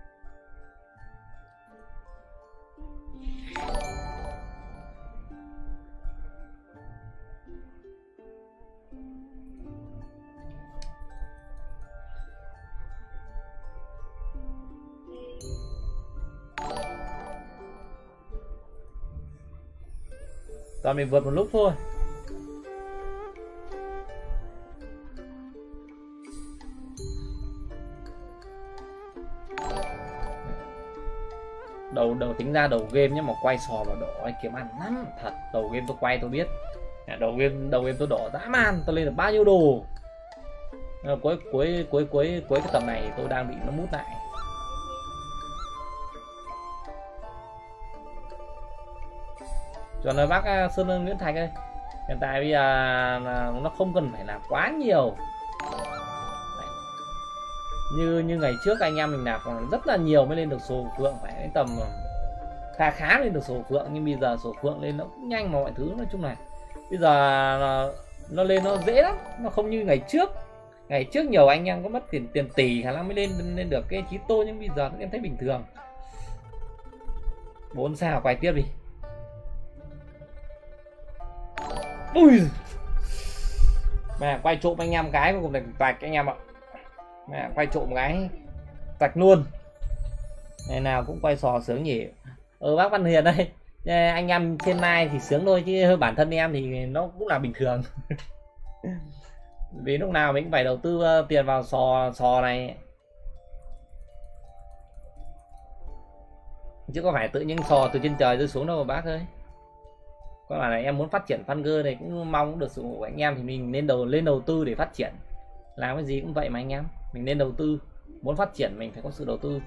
Toàn mình vượt một lúc thôi. Đầu tính ra đầu game nhá, mà quay sò vào đỏ anh kiếm ăn lắm thật. Đầu game tôi quay tôi biết, đầu game tôi đỏ dã man, tôi lên được bao nhiêu đồ. Cuối cái tầm này tôi đang bị nó mút lại. Cho nên bác Sơn Nguyễn Thành ơi, hiện tại bây giờ nó không cần phải làm quá nhiều. Như ngày trước anh em mình nạp rất là nhiều mới lên được sổ phượng, phải đến tầm khá lên được sổ phượng. Nhưng bây giờ sổ phượng lên nó cũng nhanh mà mọi thứ, nói chung là bây giờ nó lên nó dễ lắm, nó không như ngày trước. Ngày trước nhiều anh em có mất tiền tỷ khả năng mới lên được cái Chí Tôn, nhưng bây giờ em thấy bình thường. 4 sao quay tiếp đi. Ui, mà quay trộm anh em cái cuối cùng là tạch anh em ạ. Mà quay trộm cái tạch luôn. Ngày nào cũng quay sò sướng nhỉ. Bác Văn Hiền đây, anh em trên live thì sướng thôi, chứ bản thân em thì nó cũng là bình thường. Vì lúc nào mình cũng phải đầu tư tiền vào sò này, chứ có phải tự nhiên sò từ trên trời rơi xuống đâu mà bác ơi. Các bạn này, em muốn phát triển Fanger này cũng mong được sự ủng hộ của anh em, thì mình nên lên đầu tư để phát triển. Làm cái gì cũng vậy mà anh em, mình nên đầu tư. Muốn phát triển mình phải có sự đầu tư.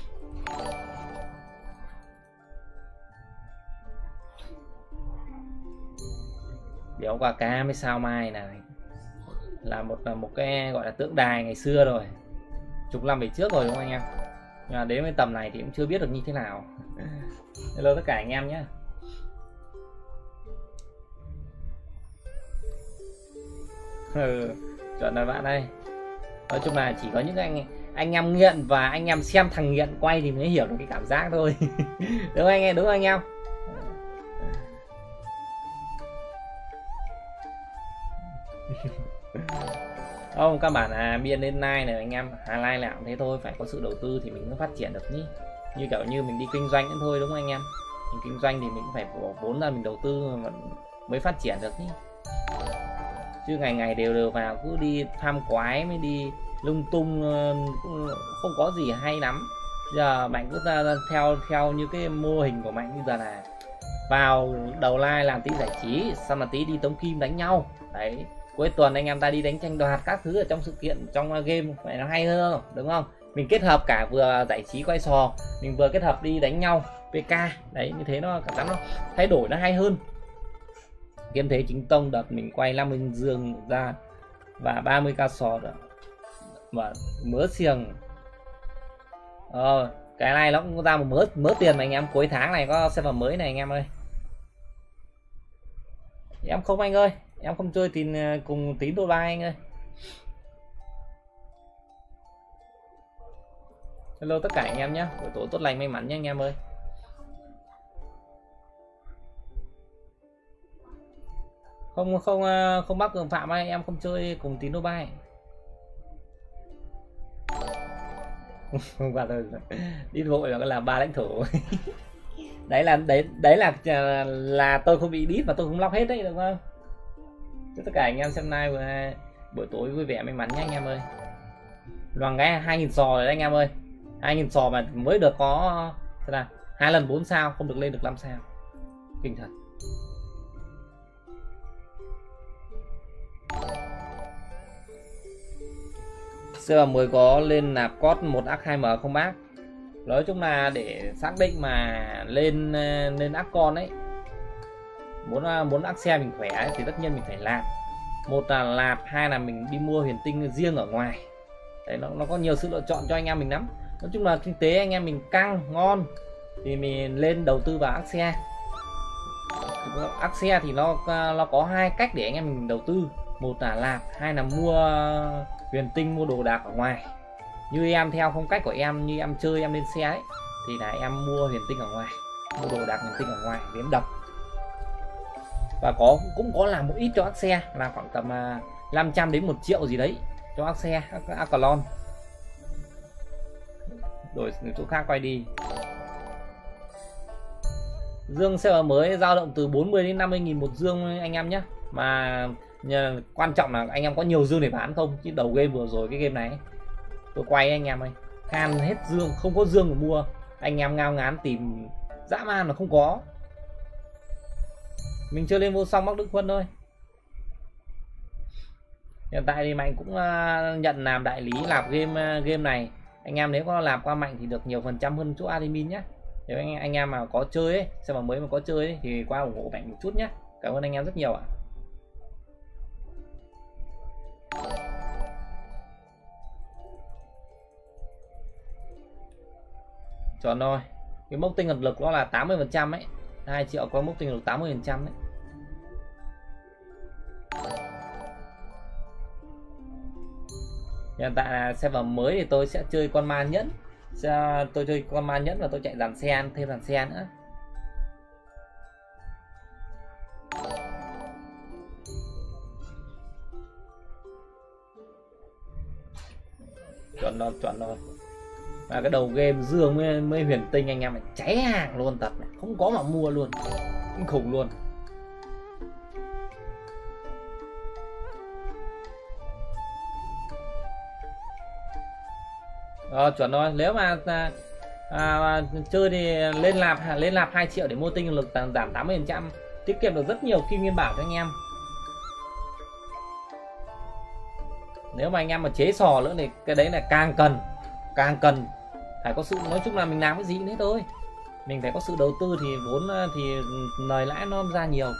Điều quả cá với sao mai này là một cái gọi là tượng đài ngày xưa rồi, chục năm về trước rồi đúng không anh em? Nhưng mà đến với tầm này thì cũng chưa biết được như thế nào. Hello tất cả anh em nhé. Chuẩn rồi bạn ơi. Nói chung là chỉ có những anh em nghiện và anh em xem thằng nghiện quay thì mới hiểu được cái cảm giác thôi. Đúng không anh em? Đúng không anh em? Không, các bạn biên lên like này anh em, like nào cũng thế thôi, phải có sự đầu tư thì mình mới phát triển được nhỉ. Như kiểu như mình đi kinh doanh nữa thôi đúng không anh em? Mình kinh doanh thì mình cũng phải bỏ vốn ra mình đầu tư mới phát triển được nhỉ. Chứ ngày đều vào cứ đi tham quái mới đi lung tung, không có gì hay lắm. Giờ bạn cứ theo như cái mô hình của Mạnh bây giờ là vào đầu like làm tí giải trí, xong là tí đi tống kim đánh nhau đấy, cuối tuần anh em ta đi đánh tranh đoạt các thứ ở trong sự kiện trong game, phải nó hay hơn đúng không? Mình kết hợp cả vừa giải trí quay sò, mình vừa kết hợp đi đánh nhau PK đấy, như thế nó cảm giác nó thay đổi nó hay hơn. Kiếm thế chính tông đợt mình quay 50 dương ra và 30k sò rồi và mớ xiềng. Cái này nó cũng ra một mớ tiền mà anh em, cuối tháng này có server mới này anh em ơi. Em không anh ơi, em không chơi thì cùng tín đô ba anh ơi. Hello tất cả anh em nhé, buổi tối tốt lành may mắn nhé anh em ơi. Không bắt cường phạm ai, em không chơi cùng tín đô ba. Không qua thôi, đi vội là 3 lãnh thổ. đấy là tôi không bị đít và tôi không lóc hết đấy được không? Chúc tất cả anh em xem live buổi tối vui vẻ may mắn nhé anh em ơi. Loằng cái 2000 sò rồi đấy anh em ơi, 2000 sò mà mới được có là 2 lần 4 sao, không được lên được 5 sao, kinh thật. C30 có lên nạp code 1 ác 2M không bác? Nói chung là để xác định mà lên ác con ấy, muốn ác xe mình khỏe ấy, thì tất nhiên mình phải làm. Một là lạp, hai là mình đi mua huyền tinh riêng ở ngoài đấy, nó có nhiều sự lựa chọn cho anh em mình lắm. Nói chung là kinh tế anh em mình căng ngon thì mình lên đầu tư vào ác xe. Ác xe thì nó có hai cách để anh em mình đầu tư, một là lạp, hai là mua huyền tinh, mua đồ đạc ở ngoài. Như em theo phong cách của em, như em chơi em lên xe ấy thì là em mua huyền tinh ở ngoài, mua đồ đạc huyền tinh ở ngoài đến đập. Và cũng có làm một ít cho ác xe, là khoảng tầm 500 đến 1 triệu gì đấy cho ác xe, ác lon. Đổi chỗ khác quay đi. Dương xe mới dao động từ 40 đến 50.000 một dương anh em nhé. Mà quan trọng là anh em có nhiều dương để bán không, chứ đầu game vừa rồi cái game này tôi quay anh em ơi, khan hết dương, không có dương để mua, anh em ngao ngán tìm dã man là không có. Mình chưa lên vô song Bắc Đức Quân thôi. Hiện tại thì Mạnh cũng nhận làm đại lý làm game này. Anh em nếu có làm qua Mạnh thì được nhiều phần trăm hơn chỗ admin nhé. Nếu anh em mà có chơi ấy, xem mà mới mà có chơi ấy, thì qua ủng hộ Mạnh một chút nhé. Cảm ơn anh em rất nhiều ạ. Chuẩn rồi, cái mốc tinh thần lực nó là 80% ấy, 2 triệu có mốc tinh thần lực 80% đấy. Hiện tại là server mới thì tôi sẽ chơi con ma nhẫn, tôi chơi con ma nhẫn và tôi chạy dàn xe, thêm dàn xe nữa. Chuẩn rồi. Và cái đầu game dương mới huyền tinh anh em phải cháy hàng luôn, tập này không có mà mua luôn, kinh khủng luôn. Chuẩn rồi. Nếu mà chơi thì lên nạp 2 triệu để mua tinh lực giảm 80%, tiết kiệm được rất nhiều kim nguyên bảo cho anh em. Nếu mà anh em mà chế sò nữa thì cái đấy là càng cần phải có sự, nói chung là mình làm cái gì nữa thôi, mình phải có sự đầu tư thì vốn thì lời lãi nó ra nhiều.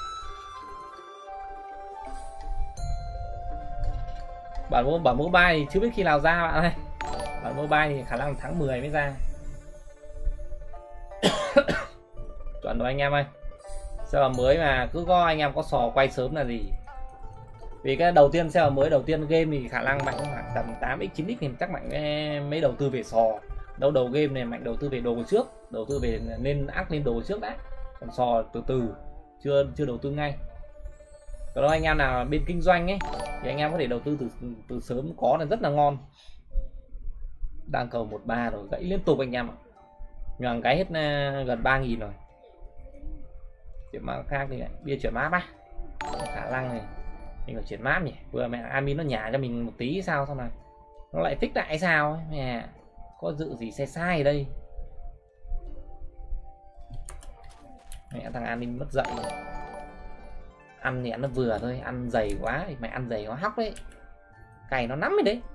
Bản mobile thì chưa biết khi nào ra bạn ơi. Bản mobile thì khả năng tháng 10 mới ra. Chuẩn rồi anh em ơi. Server mới mà cứ có anh em có sò quay sớm là gì. Vì cái đầu tiên server mới đầu tiên game thì khả năng mạnh khoảng tầm 8x 9x thì chắc mạnh mấy đầu tư về sò. Đầu game này mạnh đầu tư về đồ trước, đầu tư về nên ác lên đồ trước đã. Còn sò từ từ, chưa đầu tư ngay. Còn đó anh em nào bên kinh doanh ấy thì anh em có thể đầu tư từ sớm, có là rất là ngon. Đang cầu 13 rồi, gãy liên tục anh em ạ. Nhoàng cái hết gần 3.000 rồi. Chuyện mà khác thì lại bia chuyển map á, khả năng này mình phải chuyển map nhỉ. Vừa mẹ admin nó nhả cho mình một tí sao, xong này nó lại tích lại sao ấy. Mẹ có dự gì sai ở đây. Mẹ thằng admin mất dậy, ăn thì ăn nó vừa thôi, ăn dày quá mày, ăn dày quá hóc đấy, cày nó nắm rồi đấy.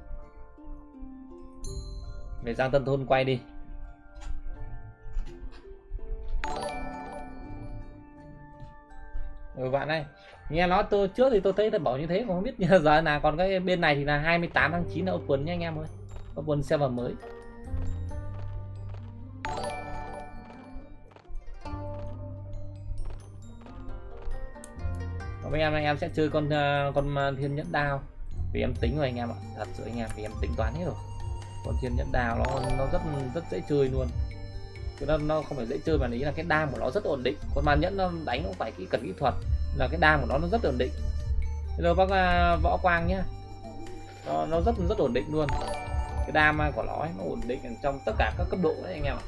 Về Giang Tân Thôn quay đi. Bạn ơi, nghe nói tôi trước thì tôi thấy tôi bảo như thế, không biết giờ là còn cái bên này thì là 28 tháng 9 là open nha anh em ơi, open server mới. Còn với anh em sẽ chơi con thiên nhẫn đao, vì em tính rồi anh em ạ, thật sự anh em, vì em tính toán hết rồi. Con thiên nhẫn đao nó rất dễ chơi luôn, nó không phải dễ chơi mà ý là cái đam của nó rất ổn định. Con ma nhẫn nó đánh cũng phải cần kỹ thuật, là cái đam của nó rất ổn định. Hello bác Võ Quang nhá, nó rất ổn định luôn. Cái đam của nó ấy, nó ổn định trong tất cả các cấp độ đấy anh em ạ.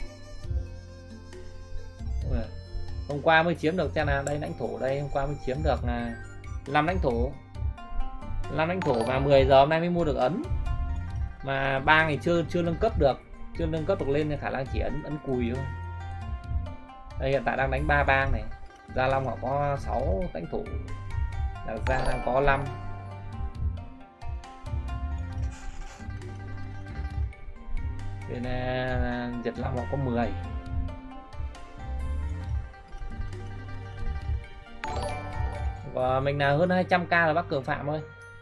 Hôm qua mới chiếm được xem là đây lãnh thổ đây, hôm qua mới chiếm được 5 lãnh thổ và 10 giờ hôm nay mới mua được ấn, mà bang thì chưa nâng cấp được lên thì khả năng chỉ ấn cùi thôi. Đây hiện tại đang đánh 3 bang này, Gia Long họ có 6 lãnh thổ, Lạc Gia đang có 5. Bên Việt Long họ có 10. Và mình là hơn 200k là bác Cường Phạm ơi.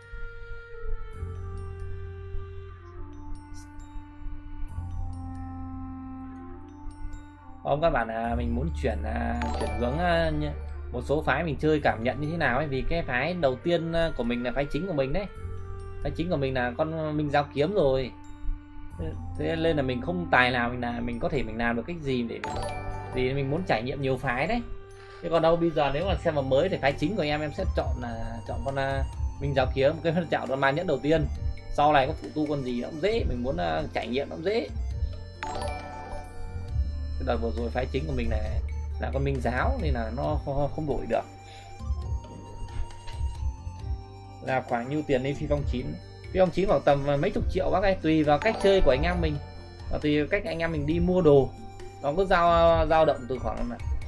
Không, các bạn là mình muốn chuyển hướng một số phái mình chơi cảm nhận như thế nào ấy, vì cái phái đầu tiên của mình là phái chính của mình đấy, phái chính của mình là con Minh Giao Kiếm rồi, thế nên là mình không tài nào mình có thể mình làm được cách gì để mình muốn trải nghiệm nhiều phái đấy. Thế còn đâu bây giờ nếu mà xem vào mới thì phái chính của em sẽ chọn con Minh Giáo Kiếm, cái chọn con ma nhẫn đầu tiên, sau này có phụ tu con gì nó cũng dễ, mình muốn trải nghiệm nó cũng dễ. Cái đợt vừa rồi phái chính của mình này là con Minh Giáo nên là nó không đổi được. Là khoảng nhiêu tiền đi Phi Phong 9? Phi Phong 9 khoảng tầm mấy chục triệu bác ơi, tùy vào cách chơi của anh em mình và tùy vào cách anh em mình đi mua đồ. Nó cứ dao động từ khoảng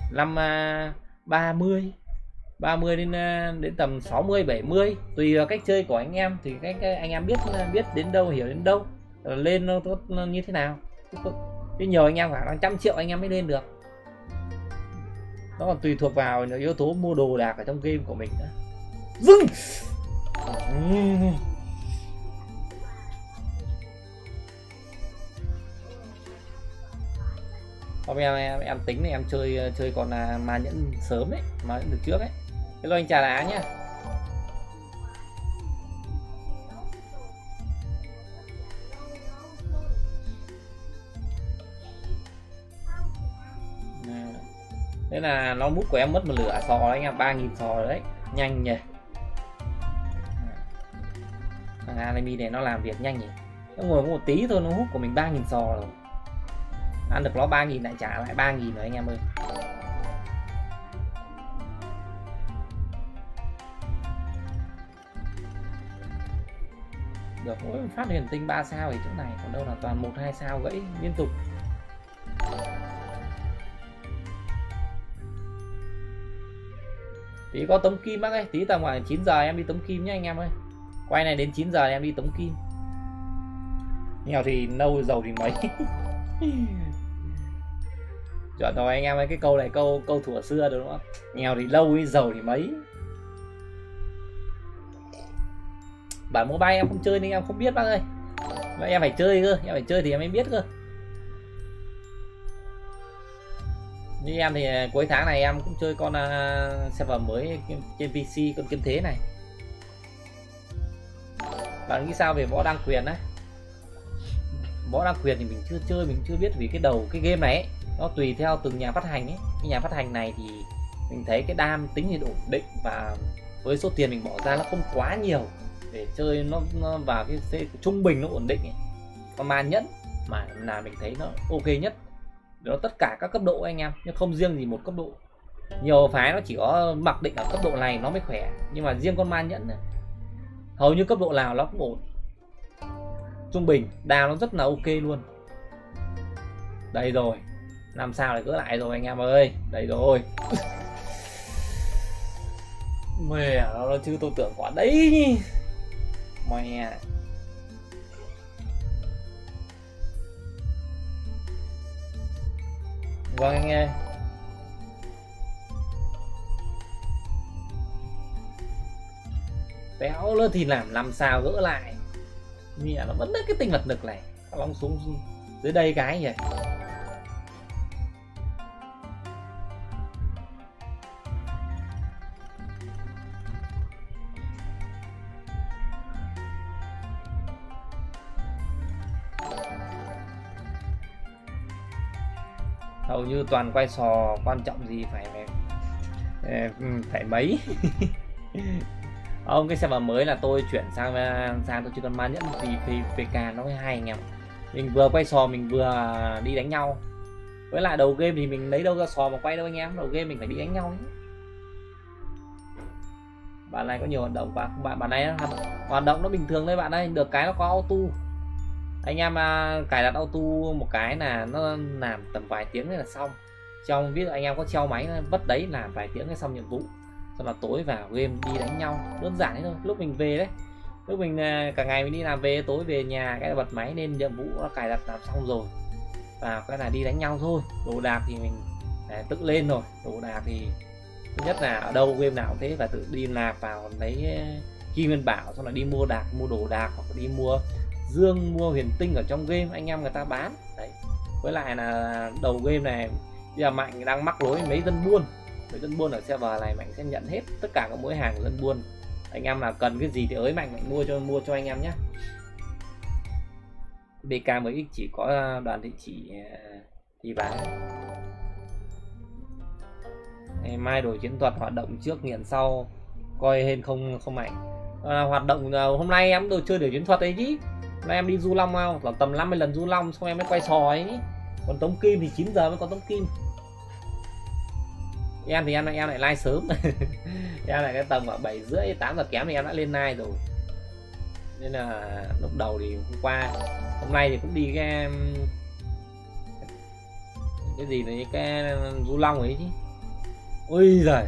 30 đến tầm 60 70, tùy vào cách chơi của anh em, thì cách anh em biết đến đâu hiểu đến đâu, lên nó như thế nào. Chứ nhiều anh em khoảng 100 triệu anh em mới lên được. Nó còn tùy thuộc vào yếu tố mua đồ đạc ở trong game của mình nữa. Dừng. Hôm em tính là em chơi còn là ma nhẫn sớm ấy, ma nhẫn từ trước ấy. Hello anh Trà Đá nhá. Thế là nó mút của em mất một lửa sò đấy anh em, 3.000 sò rồi đấy, nhanh nhỉ. Thằng Alemi này nó làm việc nhanh nhỉ, nó ngồi có một tí thôi nó hút của mình 3.000 sò rồi. Ăn được nó 3.000 lại trả lại 3.000 rồi anh em ơi. Được mỗi phát huyền tinh 3 sao thì chỗ này, còn đâu là toàn 1-2 sao gãy liên tục. Tí có tống kim bác ơi, tí tầm khoảng 9 giờ em đi tống kim nhá anh em ơi. Quay này đến 9 giờ em đi tống kim. Nghèo thì nâu, giàu thì mấy. Chọn rồi anh em ơi, cái câu này câu thuở xưa đúng không? Nghèo thì lâu, giàu thì mấy. Bản mobile em không chơi nên em không biết bác ơi. Vậy em phải chơi cơ, em phải chơi thì em mới biết cơ. Như em thì cuối tháng này em cũng chơi con server mới trên PC, con kiếm thế này. Bạn nghĩ sao về võ đăng quyền đấy? Võ đăng quyền thì mình chưa chơi, mình chưa biết, vì cái đầu cái game này ấy, nó tùy theo từng nhà phát hành ấy. Cái nhà phát hành này thì mình thấy cái đam tính thì ổn định, và với số tiền mình bỏ ra nó không quá nhiều để chơi nó vào cái trung bình nó ổn định ấy. Con ma nhẫn mà là mình thấy nó ok nhất, nó tất cả các cấp độ anh em, nhưng không riêng gì một cấp độ. Nhiều phái nó chỉ có mặc định ở cấp độ này nó mới khỏe, nhưng mà riêng con ma nhẫn này hầu như cấp độ nào nó cũng ổn, trung bình đào nó rất là ok luôn. Đây rồi, làm sao để gỡ lại rồi anh em ơi, đây rồi. Mẹ nó chứ tôi tưởng quả đấy mẹ. Vâng anh ơi. Béo nữa thì làm sao gỡ lại. Mẹ nó vẫn là cái tinh vật lực này. Long xuống dưới đây cái nhỉ. Hầu như toàn quay sò, quan trọng gì phải mấy. Ông cái server mới là tôi chuyển sang tôi chơi con ma nhẫn vì PK nó mới hay anh em. Mình vừa quay sò mình vừa đi đánh nhau. Với lại đầu game thì mình lấy đâu ra sò mà quay đâu anh em, đầu game mình phải đi đánh nhau ấy. Bạn này có nhiều hoạt động và bạn này hoạt động nó bình thường đấy bạn ơi, được cái nó có auto. Anh em cài đặt auto một cái là nó làm tầm vài tiếng là xong. Trong ví dụ anh em có treo máy vất đấy, làm vài tiếng cái xong nhiệm vụ, xong là tối vào game đi đánh nhau, đơn giản thế thôi. Lúc mình về đấy, lúc mình cả ngày mình đi làm về, tối về nhà cái bật máy nên nhiệm vụ nó cài đặt làm xong rồi, và cái là đi đánh nhau thôi. Đồ đạc thì mình tự lên rồi. Đồ đạc thì thứ nhất là ở đâu game nào cũng thế, và tự đi nạp vào lấy kim nguyên bảo, xong là đi mua đồ đạc, hoặc đi mua dương, mua huyền tinh ở trong game anh em người ta bán đấy. Với lại là đầu game này bây giờ Mạnh đang mắc lối mấy dân buôn. Mấy dân buôn ở server này Mạnh sẽ nhận hết tất cả các mối hàng của dân buôn. Anh em là cần cái gì thì ới Mạnh mua cho anh em nhé. BK mới chỉ có đoàn thị chỉ thì bán. Ngày mai đổi chiến thuật, hoạt động trước nghiện sau, coi hên không Mạnh. Hoạt động hôm nay em đồ chơi đổi chiến thuật đấy chứ. Hôm nay em đi du long không, tầm 50 lần du long xong em mới quay sò ấy. Còn tống kim thì 9 giờ mới có tống kim. Em thì em lại like sớm. Em lại cái tầm ở 7 rưỡi 8 giờ kém thì em đã lên like rồi, nên là lúc đầu thì hôm qua, hôm nay thì cũng đi cái gì này, cái du long ấy chứ. Ôi giời,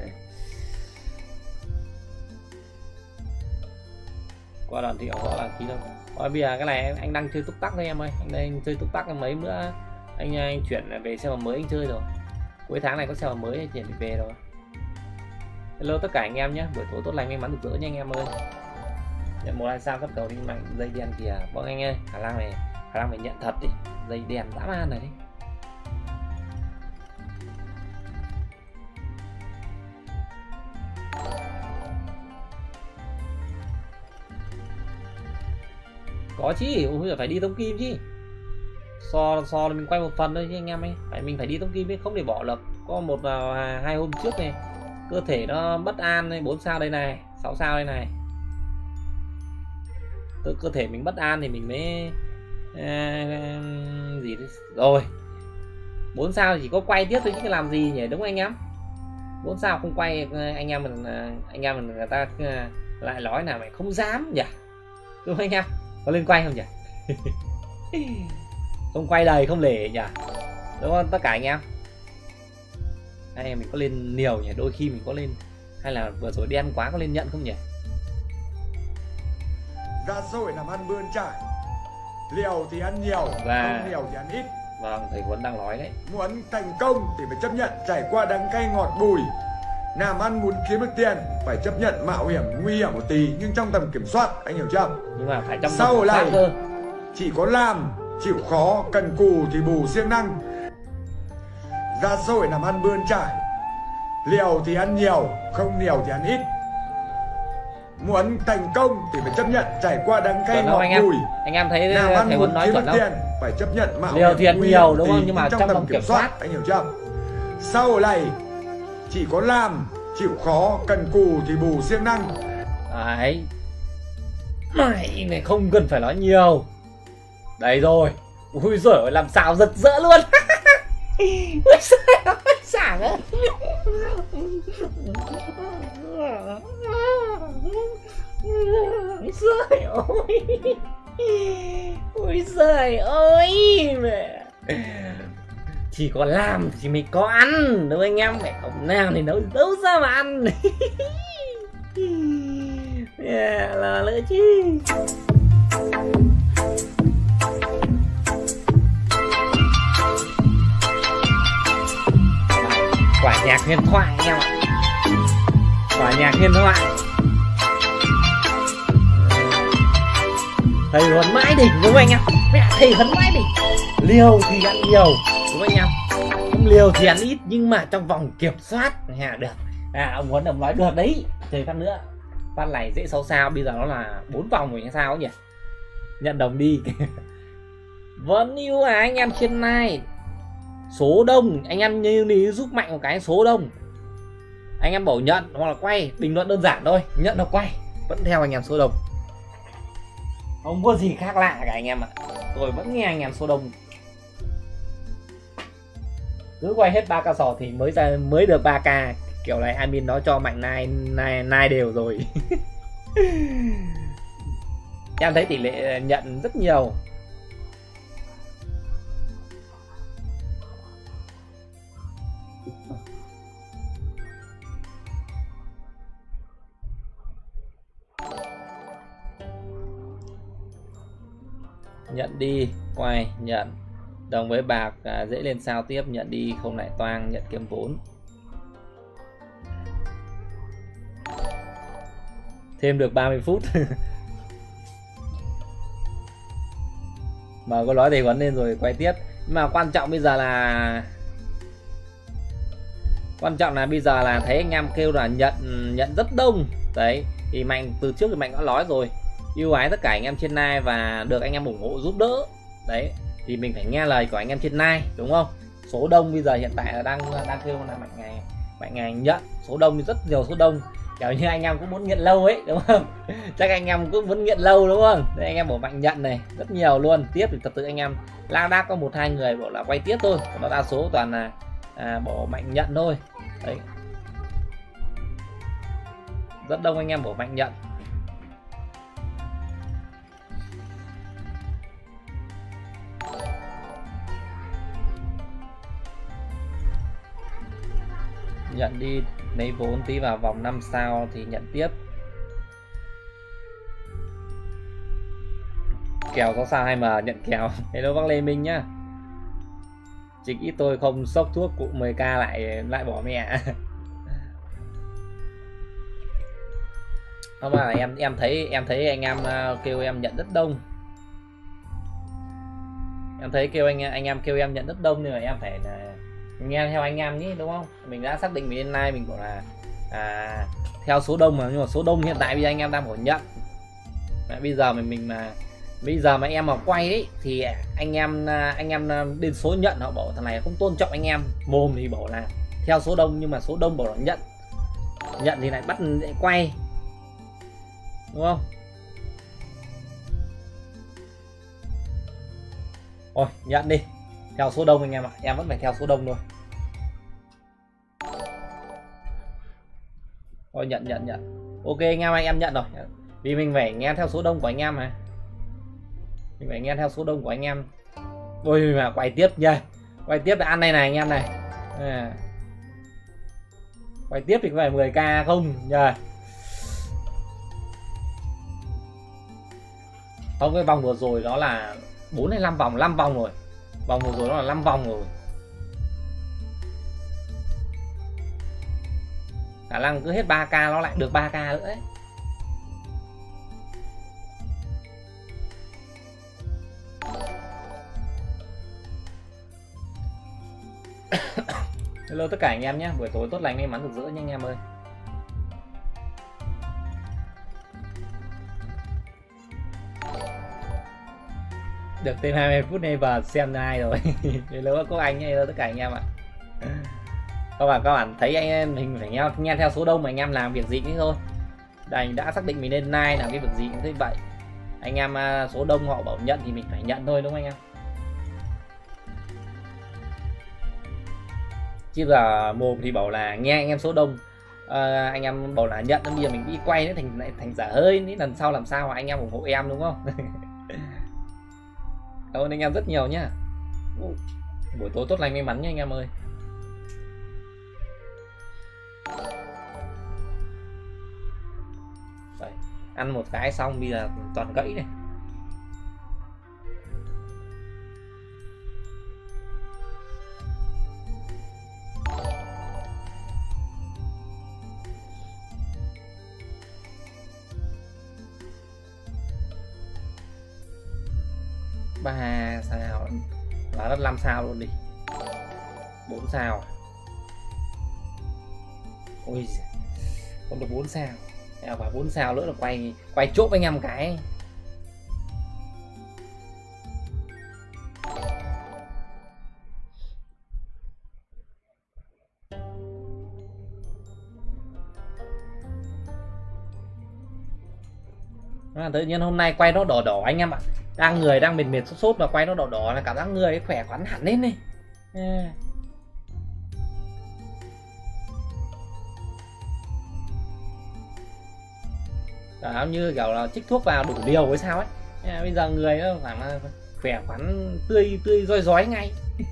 qua đoàn thị họ là tí đâu. Rồi bây giờ cái này anh đang chơi túc tắc thôi em ơi, anh đây chơi túc tắc mấy bữa anh chuyển về server mới anh chơi rồi. Cuối tháng này có server mới anh chuyển về rồi. Hello tất cả anh em nhé, buổi tối tốt lành may mắn rực rỡ nha anh em ơi. Nhận 1-2 sao cấp cầu đi Mạnh, dây đen kìa. Vâng anh ơi, khả năng phải nhận thật đi, dây đen dã man này đi. Có chứ, bây giờ phải đi tống kim chứ. So là mình quay một phần thôi chứ anh em ấy, mình phải đi tống kim ấy, không để bỏ được. có một hai hôm trước này cơ thể nó bất an này, 4 sao đây này, 6 sao đây này, cơ thể mình bất an thì mình mới gì đấy. Rồi 4 sao chỉ có quay tiếp thôi chứ làm gì nhỉ, đúng không anh em? 4 sao không quay anh em mình người ta lại nói là mày không dám nhỉ, đúng không anh em? Có lên quay không nhỉ? Không quay đầy không để nhỉ, đúng không tất cả anh em? Hay mình có lên nhiều nhỉ, đôi khi mình có lên, hay là vừa rồi đen quá có lên nhận không nhỉ? Ra sâu để làm ăn bươn trải, liều thì ăn nhiều, không liều thì ăn ít. Vâng, thầy Huấn đang nói đấy. Muốn thành công thì phải chấp nhận trải qua đắng cay ngọt bùi. Làm ăn muốn kiếm được tiền phải chấp nhận mạo hiểm nguy hiểm một tí, nhưng trong tầm kiểm soát, anh hiểu chưa? Nhưng mà phải trong sau này chỉ có làm, chịu khó, cần cù thì bù siêng năng. Ra sâu để làm ăn bươn trải, liều thì ăn nhiều, không liều thì ăn ít. Muốn thành công thì phải chấp nhận trải qua đắng cay ngọt bùi. Anh em thấy thầy Huấn nói chuẩn không? Phải chấp nhận mạo liều thì ăn nhiều đúng không, nhưng mà trong tầm kiểm soát, anh hiểu chưa? Sau này chỉ có làm, chịu khó, cần cù thì bù siêng năng. Đấy, mày này không cần phải nói nhiều. Đấy rồi, ui giời, làm sao giật giỡ luôn. Ui giời, sảng á. Ôi giời ơi, ôi giời ơi mẹ. Chỉ có làm thì mình có ăn, đúng anh em? Mẹ không làm thì đâu ra mà ăn. Là nữa chứ. Quả nhạc huyền thoại anh em ạ. Quả nhạc huyền thoại. Thầy Huấn mãi đỉnh đúng không anh em? Mẹ thầy Huấn mãi đỉnh. Liều thì ăn nhiều đúng không anh em? Không liều thì ăn ít, nhưng mà trong vòng kiểm soát được. Ông Huấn ông nói được đấy. Chơi phát nữa. Phát này dễ 6 sao, bây giờ nó là 4 vòng rồi sao ấy nhỉ? Nhận đồng đi. Vẫn yêu anh em trên này. Số đông, anh em như lý giúp mạnh một cái số đông. Anh em bảo nhận hoặc là quay, bình luận đơn giản thôi, nhận hoặc quay, vẫn theo anh em số đông. Không có gì khác lạ cả anh em ạ. Tôi vẫn nghe anh em số đông. Cứ quay hết 3k sò thì mới được 3k. Kiểu này admin nó cho mạnh nai đều rồi. Em thấy tỷ lệ nhận rất nhiều. Nhận đi, quay, nhận. Đồng với bạc dễ lên sao tiếp, nhận đi không lại toang, nhận kiếm vốn. Thêm được 30 phút. Mà có nói thì Huấn lên rồi quay tiếp. Nhưng mà quan trọng bây giờ là thấy anh em kêu là nhận rất đông. Đấy, thì Mạnh từ trước thì Mạnh đã nói rồi, yêu ái tất cả anh em trên live và được anh em ủng hộ giúp đỡ. Đấy, thì mình phải nghe lời của anh em trên live, đúng không? Số đông bây giờ hiện tại là đang kêu là Mạnh ngày nhận số đông, rất nhiều số đông. Kiểu như anh em cũng muốn nghiện lâu ấy, đúng không? Chắc anh em cũng muốn nghiện lâu đúng không? Đây anh em bảo Mạnh nhận này, rất nhiều luôn. Tiếp thì thật sự anh em lang đác có 1-2 người bảo là quay tiếp thôi, nó đa số toàn là bảo Mạnh nhận thôi. Đấy, rất đông anh em bảo Mạnh nhận. Nhận đi, lấy vốn tí vào vòng 5 sao thì nhận tiếp. Kèo 6 sao hay mà nhận kèo. Hello bác Lê Minh nhá. Chính ít tôi không sốc thuốc cụ 10k lại bỏ mẹ. Không mà em thấy anh em kêu em nhận rất đông. Em thấy kêu anh em kêu em nhận rất đông nên là em phải là nghe theo anh em nhé, đúng không? Mình đã xác định bên nay mình bảo là theo số đông mà, nhưng mà số đông hiện tại bây giờ anh em đang bảo nhận. Bây giờ mà em mà quay ấy thì anh em đến số nhận họ bảo thằng này không tôn trọng anh em, mồm thì bảo là theo số đông, nhưng mà số đông bảo là nhận thì lại bắt lại quay, đúng không? Thôi nhận đi, theo số đông anh em ạ, em vẫn phải theo số đông thôi. Thôi nhận. Ok anh em nhận rồi, vì mình phải nghe theo số đông của anh em mà, mình phải nghe theo số đông của anh em. Ôi mà quay tiếp nha, quay tiếp là ăn này anh em này. Quay tiếp thì có phải 10k không nhờ? Không, cái vòng vừa rồi đó là 4 hay 5 vòng, 5 vòng rồi. Vòng vừa rồi đó là 5 vòng rồi. Khả năng cứ hết 3k nó lại được 3k nữa đấy. Hello tất cả anh em nhé, buổi tối tốt lành may mắn rực rỡ nha anh em ơi. Được thêm 20 phút này vào xem ai rồi. Hello có anh nhé, hello tất cả anh em ạ. Các bạn thấy anh em mình phải nghe theo số đông mà anh em làm việc gì nữa thôi. Đành đã xác định mình nên nai làm cái việc gì cũng thế vậy. Anh em số đông họ bảo nhận thì mình phải nhận thôi, đúng không anh em? Chứ là mồm thì bảo là nghe anh em số đông, anh em bảo là nhận, bây giờ mình đi quay nó thành dở hơi, ní lần sau làm sao mà anh em ủng hộ em, đúng không? Cảm ơn anh em rất nhiều nhá. Buổi tối tốt lành may mắn nha anh em ơi. Đấy, ăn một cái xong bây giờ toàn gãy này. Ba sao là rất 5 sao luôn đi, 4 sao. Ôi còn được 4 sao, và 4 sao nữa là quay chốt với anh em cái. Tự nhiên hôm nay quay nó đỏ đỏ anh em ạ, người đang mệt sốt mà quay nó đỏ đỏ là cảm giác người ấy khỏe khoắn hẳn lên này. Như kiểu là chích thuốc vào đủ liều hay sao ấy, bây giờ người nó phải là khỏe khoắn tươi rói rói ngay.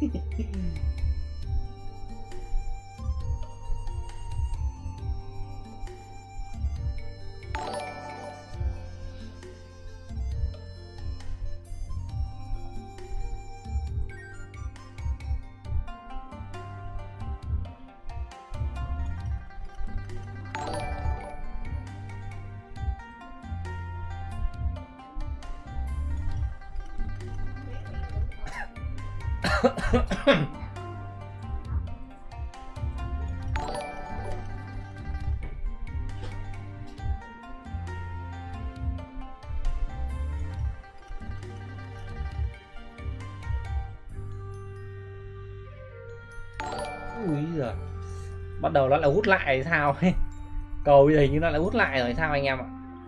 Ui giời, bắt đầu nó lại hút lại sao ấy. Cầu bây giờ như nó lại hút lại rồi sao anh em ạ.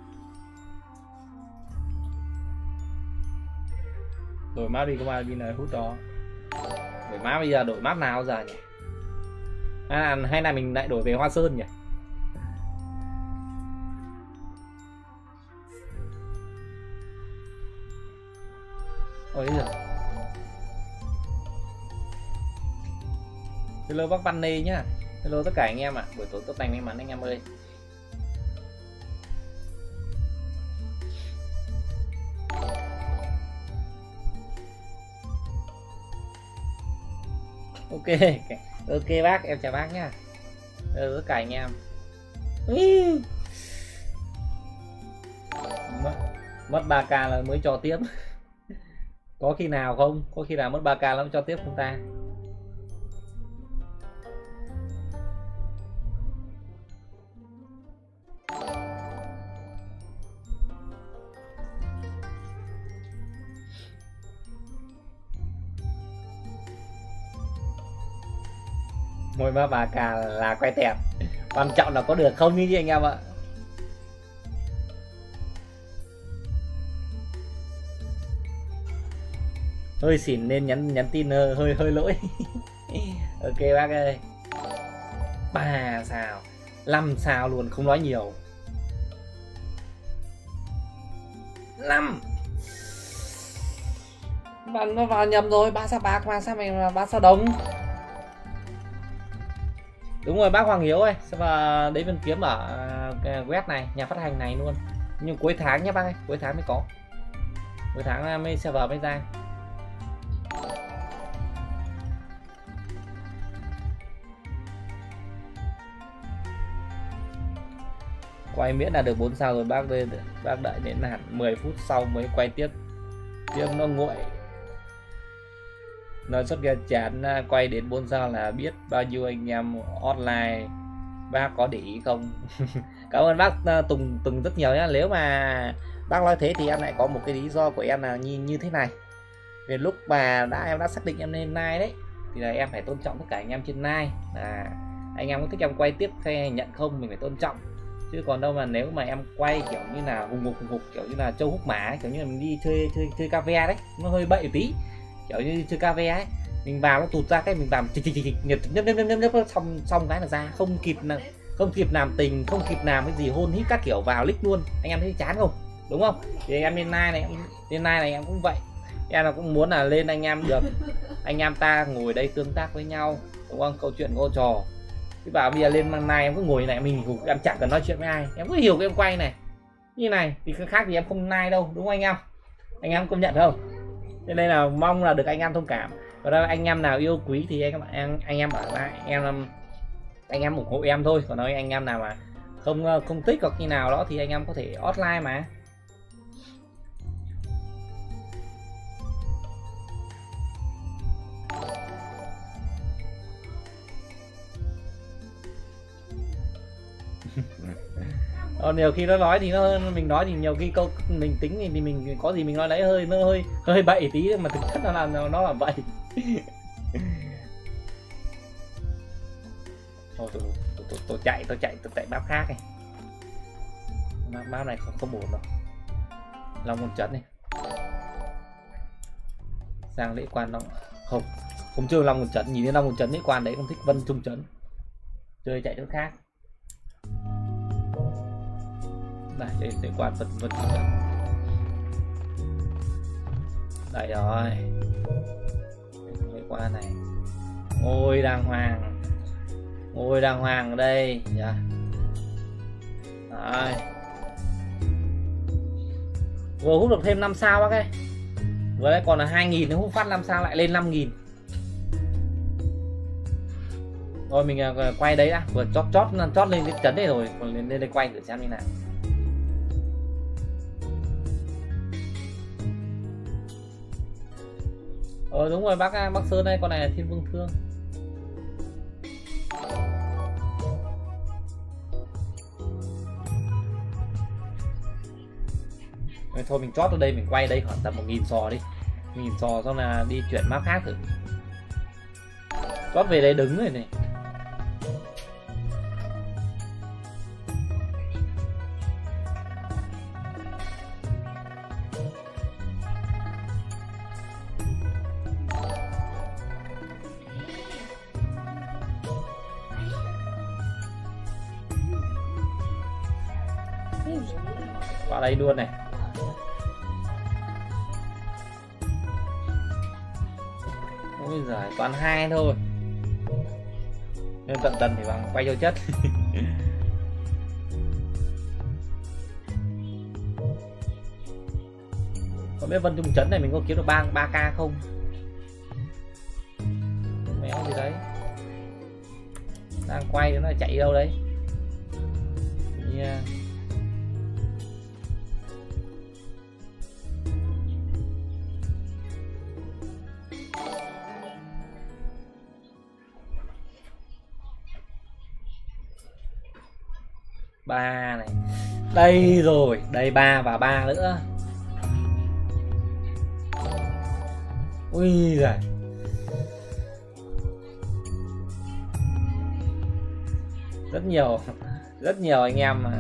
Đổi map đi, có bao nhiêu này hút đó. Đổi map bây giờ, đổi map nào giờ nhỉ? Hay là mình lại đổi về Hoa Sơn nhỉ? Ôi giời. Hello bác Bunny nhá. Hello tất cả anh em ạ. Buổi tối tốt lành may mắn anh em ơi. Ok bác, em chào bác nhá. Tất cả anh em. Mất 3k là mới cho tiếp. Có khi nào không? Có khi nào mất 3k là mới cho tiếp không ta? Mỗi ba bà cà là quay tẹt, quan trọng là có được không như anh em ạ. Hơi xỉn nên nhắn tin hơi lỗi. Ok bác ơi. 3 sao 5 sao luôn, không nói nhiều. 5 bạn nó vào nhầm rồi, 3 sao bạc mà sao mày là 3 sao đồng. Đúng rồi bác Hoàng Hiếu ơi, và đấy bên kiếm ở web này, nhà phát hành này luôn. Nhưng cuối tháng nhé bác ơi, cuối tháng mới có, cuối tháng mới server mới ra. Quay miễn là được 4 sao rồi bác ơi, bác đợi đến hẳn 10 phút sau mới quay tiếp, tiếp nó nguội. Nói xuất ra chán, quay đến 4 sao là biết bao nhiêu anh em online. Bác có để ý không? Cảm ơn bác Tùng rất nhiều nhé. Nếu mà bác nói thế thì em lại có một cái lý do của em là như thế này. Về lúc mà em đã xác định em lên live đấy, thì là em phải tôn trọng tất cả anh em trên live. Anh em có thích em quay tiếp hay nhận không mình phải tôn trọng. Chứ còn đâu mà nếu mà em quay kiểu như là hùng hục kiểu như là châu hút mã, kiểu như là mình đi chơi cà ve đấy, nó hơi bậy tí, kiểu như chơi cà ve ấy, mình vào nó tụt ra cái mình vào nhấp xong cái là ra, không kịp làm tình, không kịp làm cái gì hôn hít các kiểu vào lích luôn. Anh em thấy chán không, đúng không? Thì em lên live này em cũng vậy, em là cũng muốn là lên anh em được, anh em ta ngồi đây tương tác với nhau, đúng không? Câu chuyện cô trò. Chứ bảo bây giờ lên mang này em cứ ngồi này mình em chẳng cần nói chuyện với ai, em cứ hiểu cái em quay này như này thì khác thì em không like đâu, đúng không anh em công nhận không? Cho nên là mong là được anh em thông cảm. Và đó anh em nào yêu quý thì anh em bảo lại anh em ủng hộ em thôi. Còn nói anh em nào mà không thích hoặc như nào đó thì anh em có thể offline mà. Nhiều khi nó nói thì mình nói thì nhiều khi câu mình tính thì mình có gì mình nói đấy hơi bậy tí, mà thực chất nó là vậy. Thôi tôi chạy map khác này, map này không ổn đâu. Long một trận này sang lễ quan nó không chơi Long một trận, nhìn thấy Long một trận lễ quan đấy không thích Vân Trung trận, chơi chạy chỗ khác. Đây để quan vật đây rồi, cái quan này ngôi đàng hoàng ở đây nhá. Đấy. Vừa hút được thêm 5 sao bác ơi, vừa đấy còn là 2.000, nó hút phát 5 sao lại lên 5.000. Rồi mình quay đấy đã, vừa chót lên cái chấn đây rồi, còn lên đây quay thử xem như nào. Đúng rồi bác Sơn đây, con này là Thiên Vương Thương. Thôi mình chót ở đây, mình quay đây khoảng tầm 1.000 sò đi, 1.000 sò xong là đi chuyển map khác thử. Chót về đây đứng rồi này. Vào đây luôn này. Ôi giời, toàn 2 thôi. Nên tận thì bằng quay vô chất. Không biết Vân Trung Trấn này mình có kiếm được 3k không? Méo gì đấy. Đang quay nó chạy đâu đấy. Yeah. Ba này, đây rồi, đây 3 và 3 nữa. Ui giời, rất nhiều anh em mà.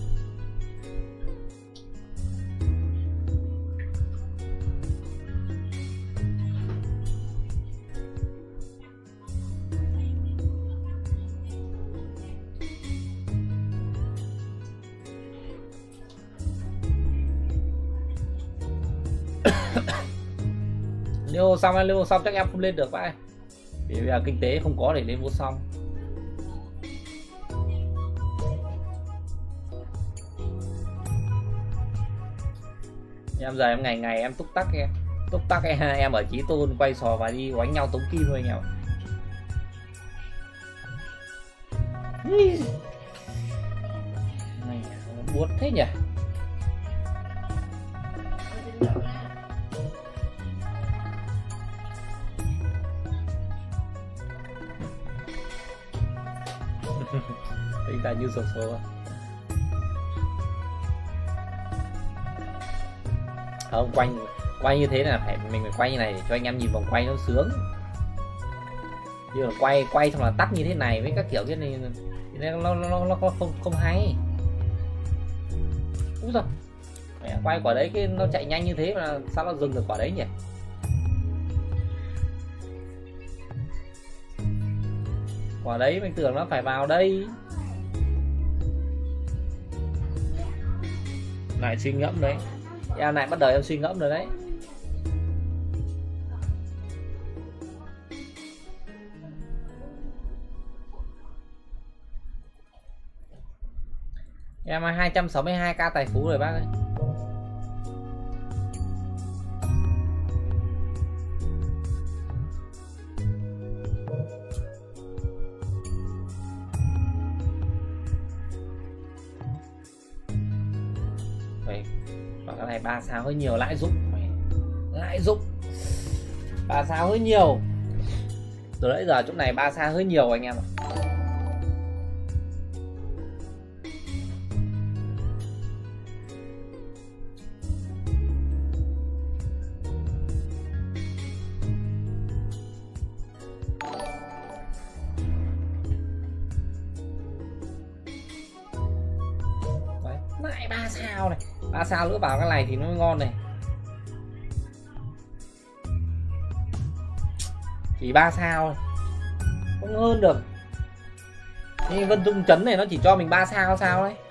Liêu vô xong chắc em không lên được vậy, vì bây giờ kinh tế không có để lên vô xong. Em giờ em ngày em túc tắc em ở Chí Tôn quay sò và đi đánh nhau tống kim thôi anh em. Buốt thế nhỉ. Tính ra như sổ số không, quay như thế là mình phải quay như này để cho anh em nhìn vòng quay nó sướng. Như là quay xong là tắt như thế này với các kiểu thế này nó không hay. Úi giời, mẹ quay quả đấy cái nó chạy nhanh như thế mà sao nó dừng được quả đấy nhỉ. Quả đấy mình tưởng nó phải vào đây. Lại suy ngẫm đấy, em lại bắt đầu em suy ngẫm rồi đấy. Em 262k tài phú rồi bác ơi. Và cái này 3 sao hơi nhiều, lãi dụng 3 sao hơi nhiều. Từ nãy giờ chỗ này 3 sao hơi nhiều anh em ạ. Lại 3 sao này, 3 sao nữa vào cái này thì nó ngon này. Chỉ 3 sao không hơn được. Nhưng Vân Dung Trấn này nó chỉ cho mình 3 sao sao đấy.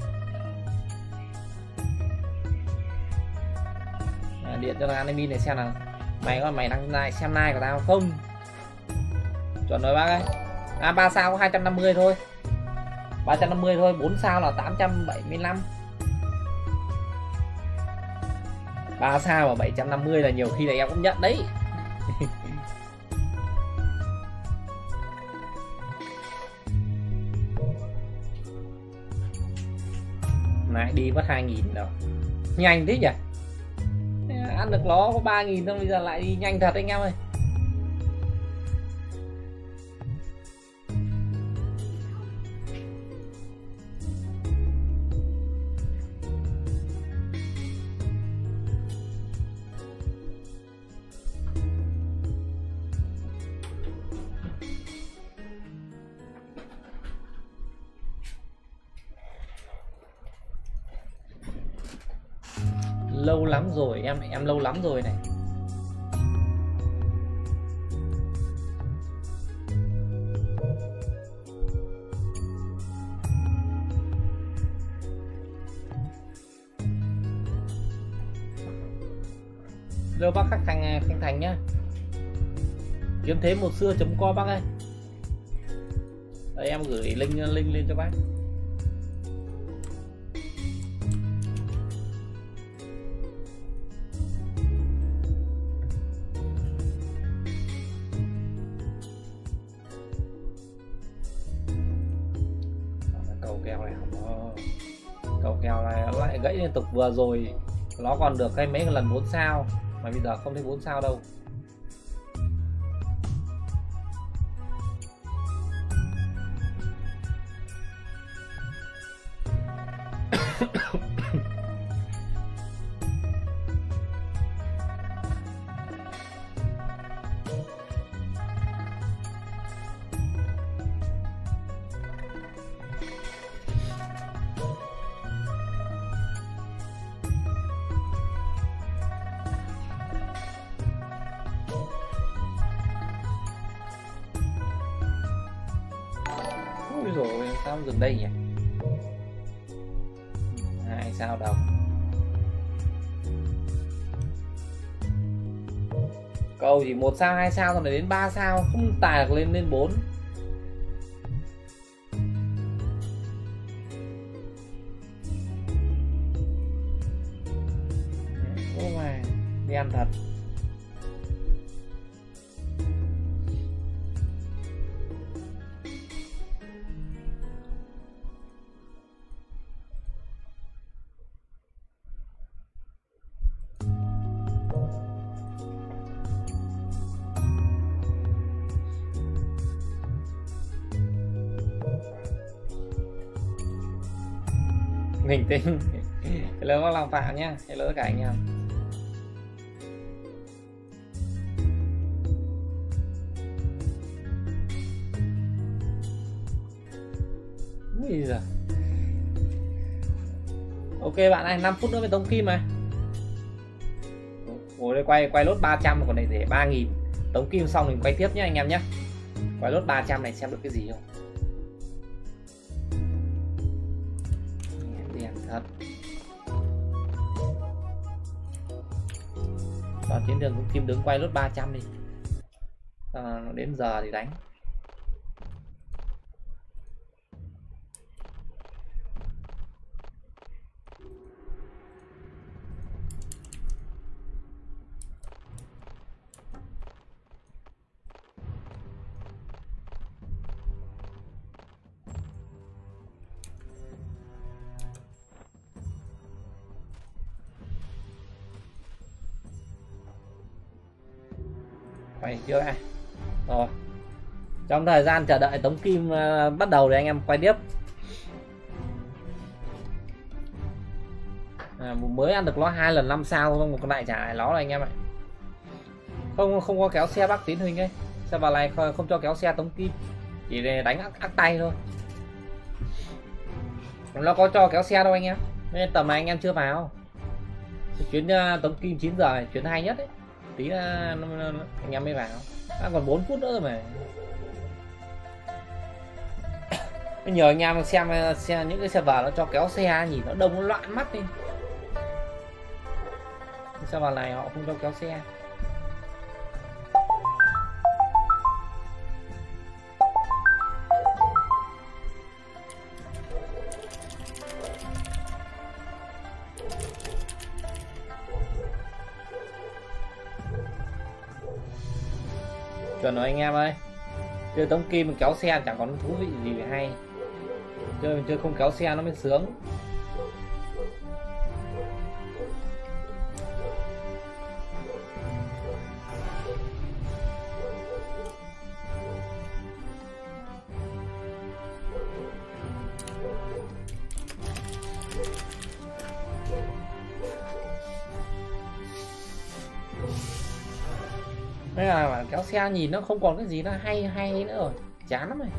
Điện cho thằng admin này xem nào. Mày đang lại xem like của tao không? Chuẩn rồi bác ơi. 3 sao có 250 thôi. 350 thôi, 4 sao là 875. 3 sao mà 750 là nhiều khi là em cũng nhận đấy. Này đi mất 2.000 đâu. Nhanh thế nhỉ. Ăn được nó có 3.000 thôi, bây giờ lại đi nhanh thật anh em ơi. Lâu lắm rồi em lâu lắm rồi này. Lâu bác khách Khánh Thành nhá. Kiếm thế một xưa.com bác ơi. Đây em gửi link lên cho bác. Cầu kèo này lại gãy liên tục, vừa rồi nó còn được cái mấy lần 4 sao mà bây giờ không thấy 4 sao đâu. sao không dừng đây nhỉ? 2 sao đồng. Cầu chỉ 1 sao 2 sao rồi đến 3 sao, không tài được lên 4. Ô mà đi ăn thật. Mình tin hello các lòng phạm nhá, hello tất cả anh em. Ui giời. Ok bạn ơi, 5 phút nữa mới tống kim mà. Ngồi đây quay lốt 300 còn này để 3.000. Tống kim xong mình quay tiếp nhé anh em nhé. Quay lốt 300 này xem được cái gì không. Đèn thật. Vào chiến đường kim đứng quay lốt 300 đi. Nó đến giờ thì đánh. Quay chưa ai rồi, trong thời gian chờ đợi tống kim bắt đầu thì anh em quay tiếp. Mới ăn được nó 2 lần 5 sao không, một con đại trả lại nó rồi anh em ạ. Không có kéo xe Bắc Tiến Huỳnh ấy, xe vào này không cho kéo xe tống kim, chỉ để đánh ác tay thôi. Nó có cho kéo xe đâu anh em, nên tầm này anh em chưa vào. Chuyến tống kim 9 giờ này, chuyến hay nhất ấy, tí anh em mới vào. Còn 4 phút nữa rồi mà. Nhờ anh em xem những cái server nó cho kéo xe nhìn nó đông, nó loạn mắt đi. Server này họ không cho kéo xe. Chuẩn rồi anh em ơi, chơi tống kim mình kéo xe chẳng còn thú vị gì hay. Chơi mình chơi không kéo xe nó mới sướng. Bây giờ kéo xe nhìn nó không còn cái gì nó hay nữa rồi, chán lắm này.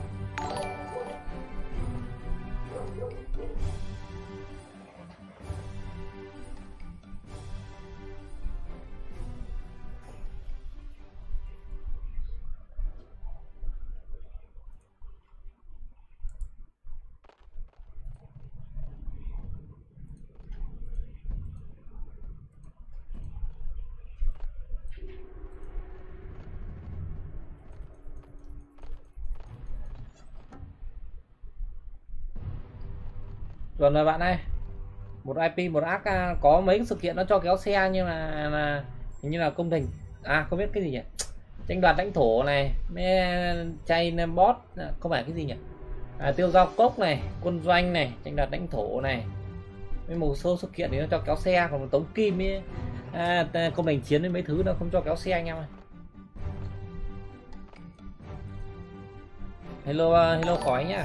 Rồi là bạn ơi, một IP một ác có mấy sự kiện nó cho kéo xe nhưng mà hình như là công trình không biết cái gì nhỉ, tranh đoạt lãnh thổ này, chay bot không phải cái gì nhỉ, tiêu giao cốc này, quân doanh này, tranh đoạt lãnh thổ này, với một số sự kiện thì nó cho kéo xe. Còn một tống kim ấy, công trình chiến với mấy thứ nó không cho kéo xe anh em ơi. Hello khói nhá.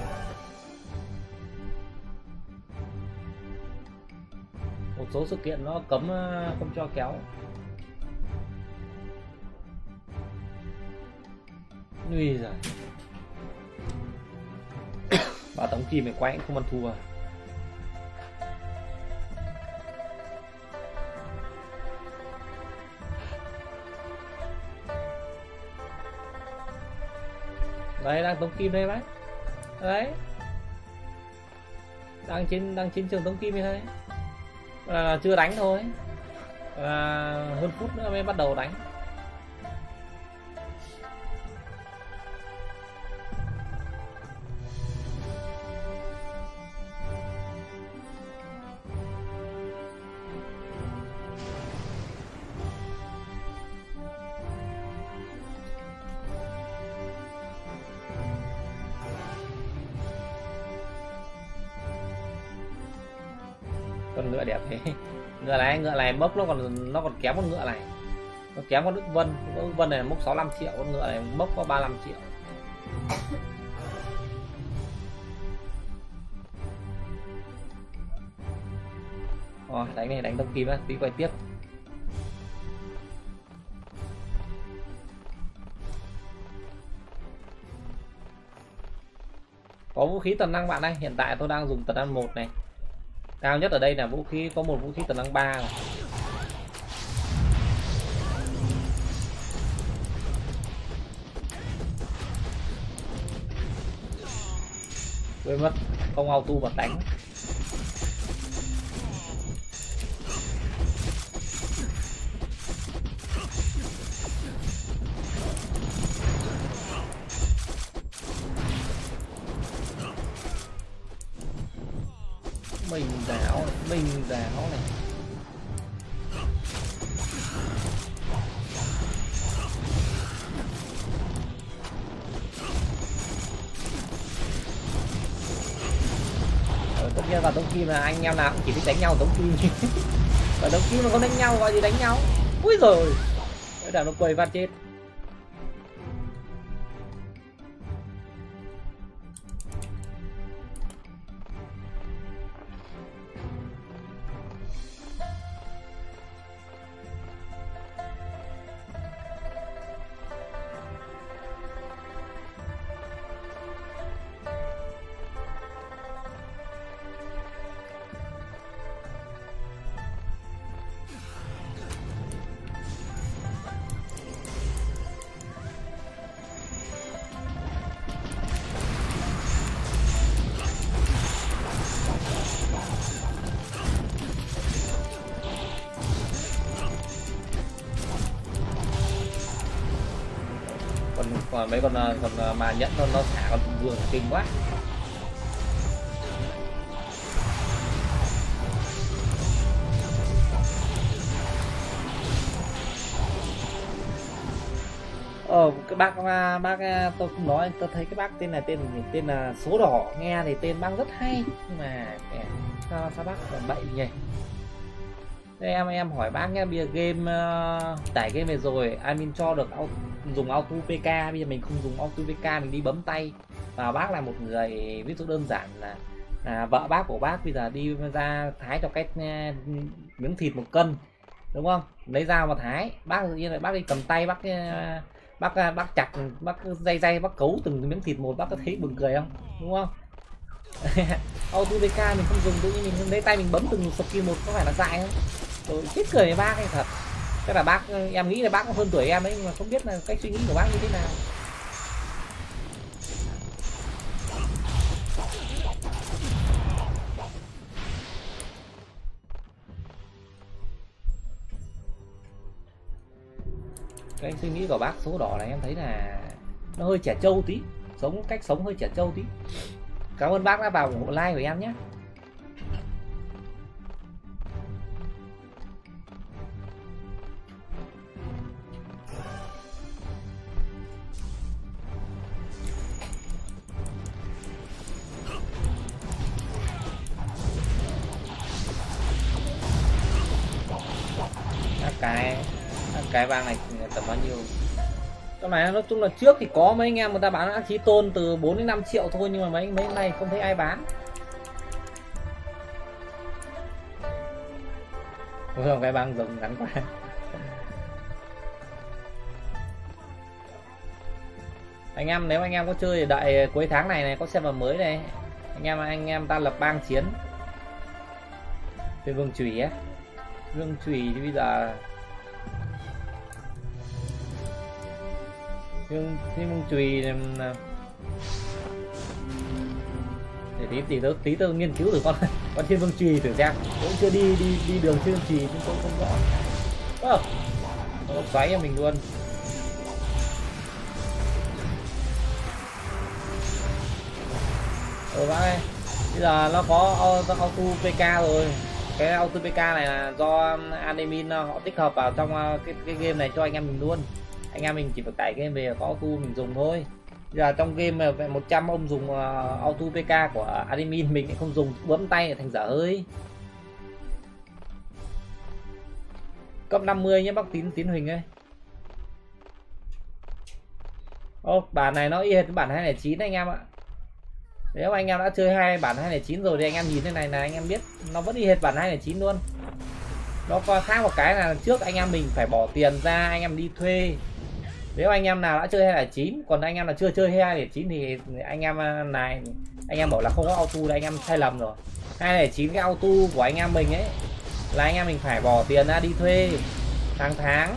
Một số sự kiện nó cấm không cho kéo. Ui giời. Bà tống kim mày quay cũng không ăn thua. Đấy đang tống kim đây bác. Đấy. đang trên trường Tống Kim thôi, là chưa đánh thôi, hơn phút nữa mới bắt đầu đánh. Con ngựa đẹp thế. Ngựa này mốc nó còn kém con ngựa này, nó kém con Đức Vân. Đức Vân này mốc 65 triệu, con ngựa này mốc có 35 triệu. Đánh này, đánh Tống Kim á, tí quay tiếp. Có vũ khí tần năng bạn ơi, hiện tại tôi đang dùng tần năng 1 này. Cao nhất ở đây là vũ khí, có một vũ khí tần năng 3 này. Quên mất, không auto bật đánh. Mình giáo này. Tất nhiên vào Tống Kim là anh em nào cũng chỉ thích đánh nhau Tống Kim. Và Tống Kim mà không đánh nhau gọi gì đánh nhau. Úi rồi, cái đàn nó quầy phát chết. Còn mấy con mà nhẫn nó xả con vương kinh quá. Cái bác tôi không nói, tôi thấy cái bác tên là Số Đỏ, nghe thì tên bác rất hay nhưng mà sao bác còn bậy nhỉ. Thế em hỏi bác nhé, bây giờ game tải game về rồi admin cho được dùng auto PK, bây giờ mình không dùng auto PK, mình đi bấm tay và bác là một người ví dụ đơn giản là vợ bác của bác bây giờ đi ra thái cho cái miếng thịt 1 cân đúng không, lấy dao mà thái, bác tự nhiên lại bác đi cầm tay bác chặt, bác day bác cấu từng miếng thịt một, bác có thấy buồn cười không, đúng không? Auto PK mình không dùng, tự nhiên mình lấy tay mình bấm từng skill một, có phải là dại không? Tôi chết cười với bác hay thật. Chắc là bác, em nghĩ là bác cũng hơn tuổi em đấy, nhưng mà không biết là cách suy nghĩ của bác như thế nào. Cái suy nghĩ của bác Số Đỏ này em thấy là nó hơi trẻ trâu tí, cách sống hơi trẻ trâu tí. Cảm ơn bác đã vào ủng hộ like của em nhé. Cái vàng này tầm bao nhiêu? Trong này nói chung là trước thì có mấy anh em người ta bán ác chí tôn từ 4 đến 5 triệu thôi, nhưng mà mấy này không thấy ai bán. Không, cái băng rồng ngắn quá. Anh em nếu anh em có chơi thì đợi cuối tháng này có server mới này, anh em ta lập bang chiến về Vương Chùy á. Vương Chùy thì bây giờ Vương Chùy thì để tí tôi nghiên cứu thử con thiên vương trì thử xem. Tôi cũng chưa đi đường thiên vương trì nhưng tôi không rõ. Nó xoáy cho mình luôn. Bác ơi, bây giờ nó có auto PK rồi. Cái auto PK này là do admin họ tích hợp vào trong cái game này cho anh em mình luôn. Anh em mình chỉ phải tải game về có auto mình dùng thôi. Bây giờ trong game về 100 ông dùng auto PK của admin, mình lại không dùng, bấm tay thành dở hơi. Cấp 50 nhé bác Tiến Huỳnh ơi. Ô, bản này nó y hệt với bản 209 anh em ạ. Nếu anh em đã chơi bản 209 rồi thì anh em nhìn thế này là anh em biết nó vẫn y hệt bản 209 luôn. Nó có khác một cái là trước anh em mình phải bỏ tiền ra anh em đi thuê. Nếu anh em nào đã chơi 209, còn anh em là chưa chơi 209 thì anh em này anh em bảo là không có auto là anh em sai lầm rồi. 209 cái auto của anh em mình ấy là anh em mình phải bỏ tiền ra đi thuê tháng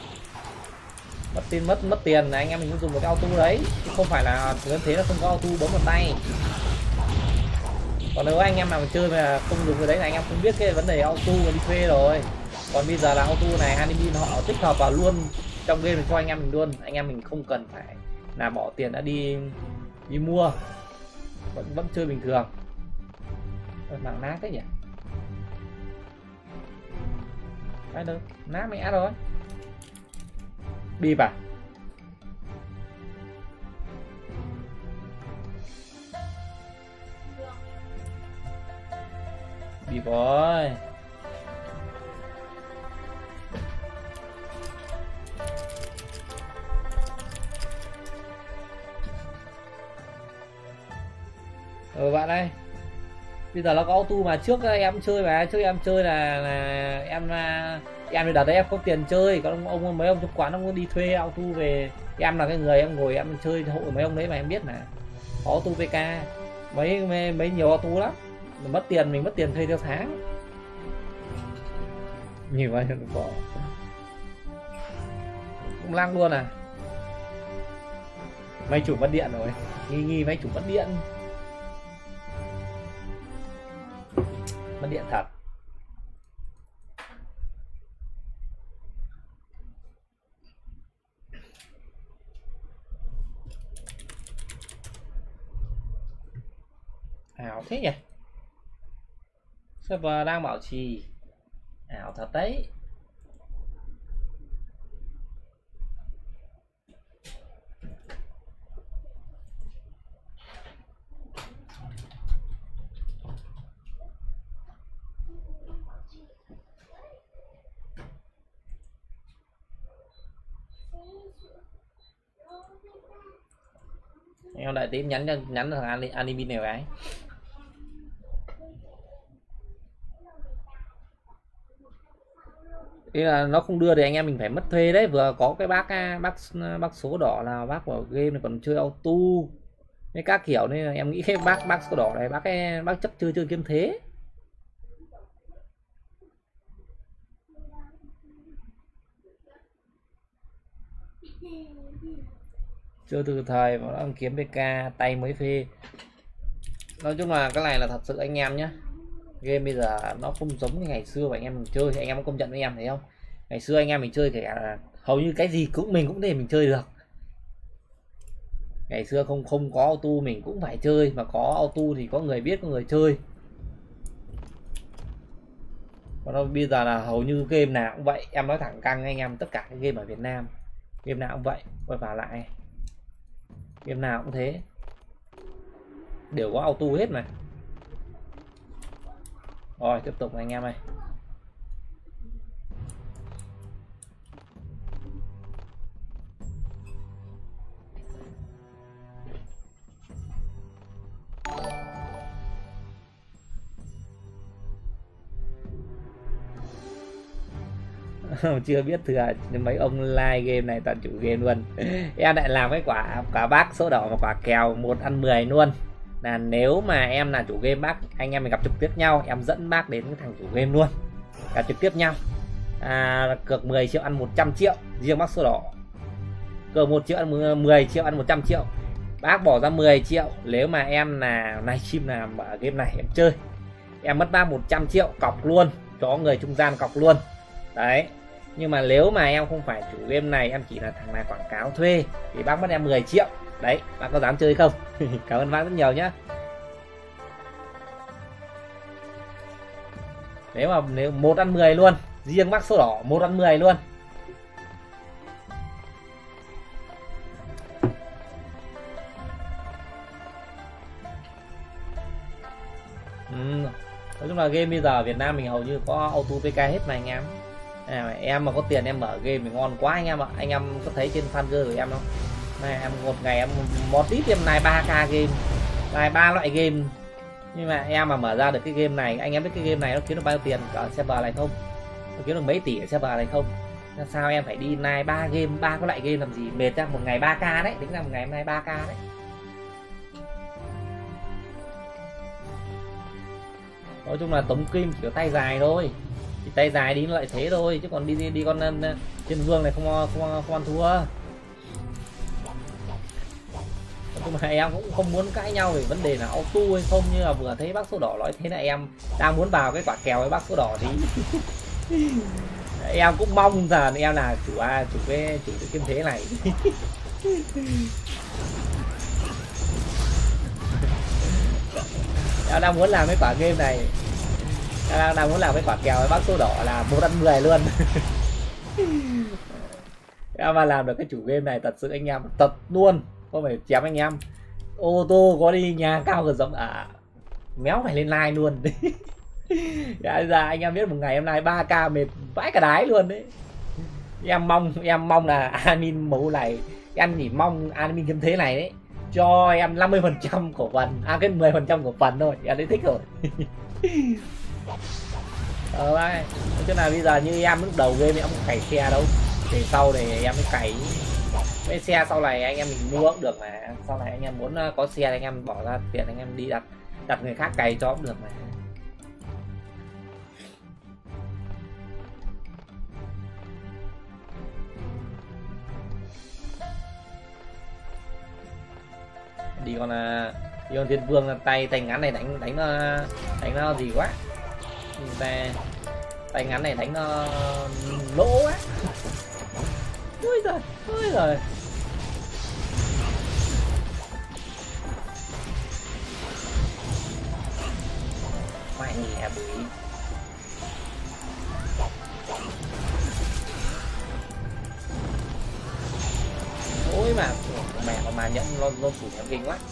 mất tiền là anh em mình cũng dùng một cái auto đấy, chứ không phải là thực thế là không có auto bấm vào tay. Còn nếu anh em nào mà chơi mà không dùng cái đấy là anh em không biết cái vấn đề auto và đi thuê rồi. Còn bây giờ là auto này admin họ tích hợp vào luôn trong game cho anh em mình luôn, anh em mình không cần phải là bỏ tiền đã đi mua, vẫn chơi bình thường. Mạng nát thế nhỉ? Ai đâu nát mẹ rồi. Bịp à? Bịp rồi. Bạn ơi, bây giờ nó có auto mà trước em chơi mà trước em chơi là em đợt đấy em có tiền chơi, còn ông mấy ông trong quán ông đi thuê auto về, em là cái người em ngồi em chơi hộ mấy ông đấy mà em biết mà có auto PK mấy nhiều auto lắm, mình mất tiền thuê theo tháng nhiều vậy bỏ cũng lăng luôn à. Mấy chủ mất điện rồi, nghi mấy chủ mất điện. Mất điện thật. Ảo thế nhỉ? Server đang bảo trì. Ảo thật đấy. Em đại tím nhắn thằng admin này cái. Thế là nó không đưa thì anh em mình phải mất thuê đấy. Vừa có cái bác số đỏ là bác của game này còn chơi auto với các kiểu, nên là em nghĩ cái bác số đỏ này bác chấp chơi kiếm thế. Chơi từ thời mà nó kiếm PK tay mới phê. Nói chung là cái này là thật sự anh em nhé, game bây giờ nó không giống như ngày xưa mà anh em mình chơi. Anh em có công nhận với em thấy không? Ngày xưa anh em mình chơi kể là hầu như cái gì mình cũng để mình chơi được. Ngày xưa không có auto mình cũng phải chơi, mà có auto thì có người biết có người chơi. Còn bây giờ là hầu như game nào cũng vậy. Em nói thẳng căng anh em, tất cả cái game ở Việt Nam game nào cũng vậy. Quay vào lại game nào cũng thế, đều có auto hết mà. Rồi tiếp tục anh em ơi. Chưa biết thừa mấy ông like game này toàn chủ game luôn. Em lại làm cái quả bác số đỏ và quả kèo 1 ăn 10 luôn. Là nếu mà em là chủ game bác, anh em mình gặp trực tiếp nhau, em dẫn bác đến cái thằng chủ game luôn, gặp trực tiếp nhau. Cược 10 triệu ăn 100 triệu riêng bác số đỏ, cược 1 triệu ăn 10 triệu ăn 100 triệu. Bác bỏ ra 10 triệu nếu mà em là livestream nào mở game này em chơi, em mất bác 100 triệu cọc luôn, cho người trung gian cọc luôn đấy. Nhưng mà nếu mà em không phải chủ game này, em chỉ là thằng này quảng cáo thuê thì bác mất em 10 triệu đấy. Bác có dám chơi không? Cảm ơn bác rất nhiều nhá. Nếu 1 ăn 10 luôn, riêng bác số đỏ 1 ăn 10 luôn. Nói chung là game bây giờ ở Việt Nam mình hầu như có auto PK hết mà anh em. Em mà có tiền em mở game thì ngon quá anh em ạ. Anh em có thấy trên fanpage của em không? Này em một ngày em một ít em này 3k game, này 3 loại game. Nhưng mà em mà mở ra được cái game này, anh em biết cái game này nó kiếm được bao nhiêu tiền ở server này không? Nó kiếm được mấy tỷ ở server này không? Sao em phải đi này 3 game, 3 cái loại game làm gì? Mệt ra, một ngày 3k đấy, tính ra một ngày hôm nay 3k đấy. Nói chung là tống kim chỉ có tay dài thôi, thì tay dài đi nó lại thế thôi, chứ còn đi con trên vương này không ăn thua. Nhưng mà em cũng không muốn cãi nhau về vấn đề là auto hay không, như là vừa thấy bác số đỏ nói thế là em đang muốn vào cái quả kèo với bác số đỏ thì em cũng mong rằng em là chủ cái kiếm thế này. Em đang muốn làm cái quả game này, em đang muốn làm cái quả kèo với bác số đỏ là 1 ăn 10 luôn. Em mà làm được cái chủ game này thật sự anh em thật luôn, không phải chém anh em. Ô tô có đi nhà cao gần giống méo phải lên like luôn. Bây giờ anh em biết một ngày hôm nay 3k mệt vãi cả đái luôn đấy. Em mong là admin mẫu này, em chỉ mong admin kiếm thế này đấy cho em 50% cổ phần, cái 10% cổ phần thôi, em thấy thích rồi. Đấy, chứ là bây giờ như em lúc đầu game em không cày xe đâu, để sau này em mới cày. Cái xe sau này anh em mình mua cũng được mà, sau này anh em muốn có xe anh em bỏ ra tiền anh em đi đặt người khác cày cho cũng được mà. Đi con Thiên Vương là tay ngắn này đánh nó gì quá, tay ngắn này đánh nó lỗ quá. Ôi giời mày nhẹ bụi. Ôi mà mẹ mà nhận lo thủ em kinh quá.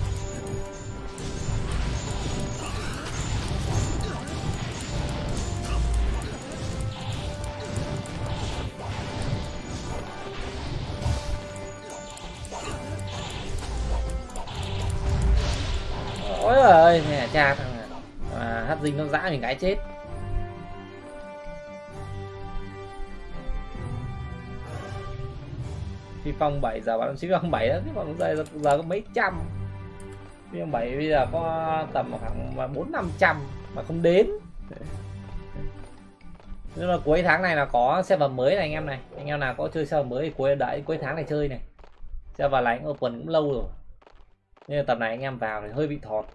Ôi ơi mẹ cha thằng hất dinh nó dã mình cái chết. Phi Phong 7 giờ bạn Phi Phong 7 đó, chứ còn giờ có mấy trăm. Phi Phong 7 bây giờ có tầm khoảng 400-500 mà không đến. Nhưng mà cuối tháng này là có server mới này anh em nào có chơi server mới thì cuối tháng này chơi này. Server này open cũng lâu rồi, nên tầm này anh em vào thì hơi bị thọt.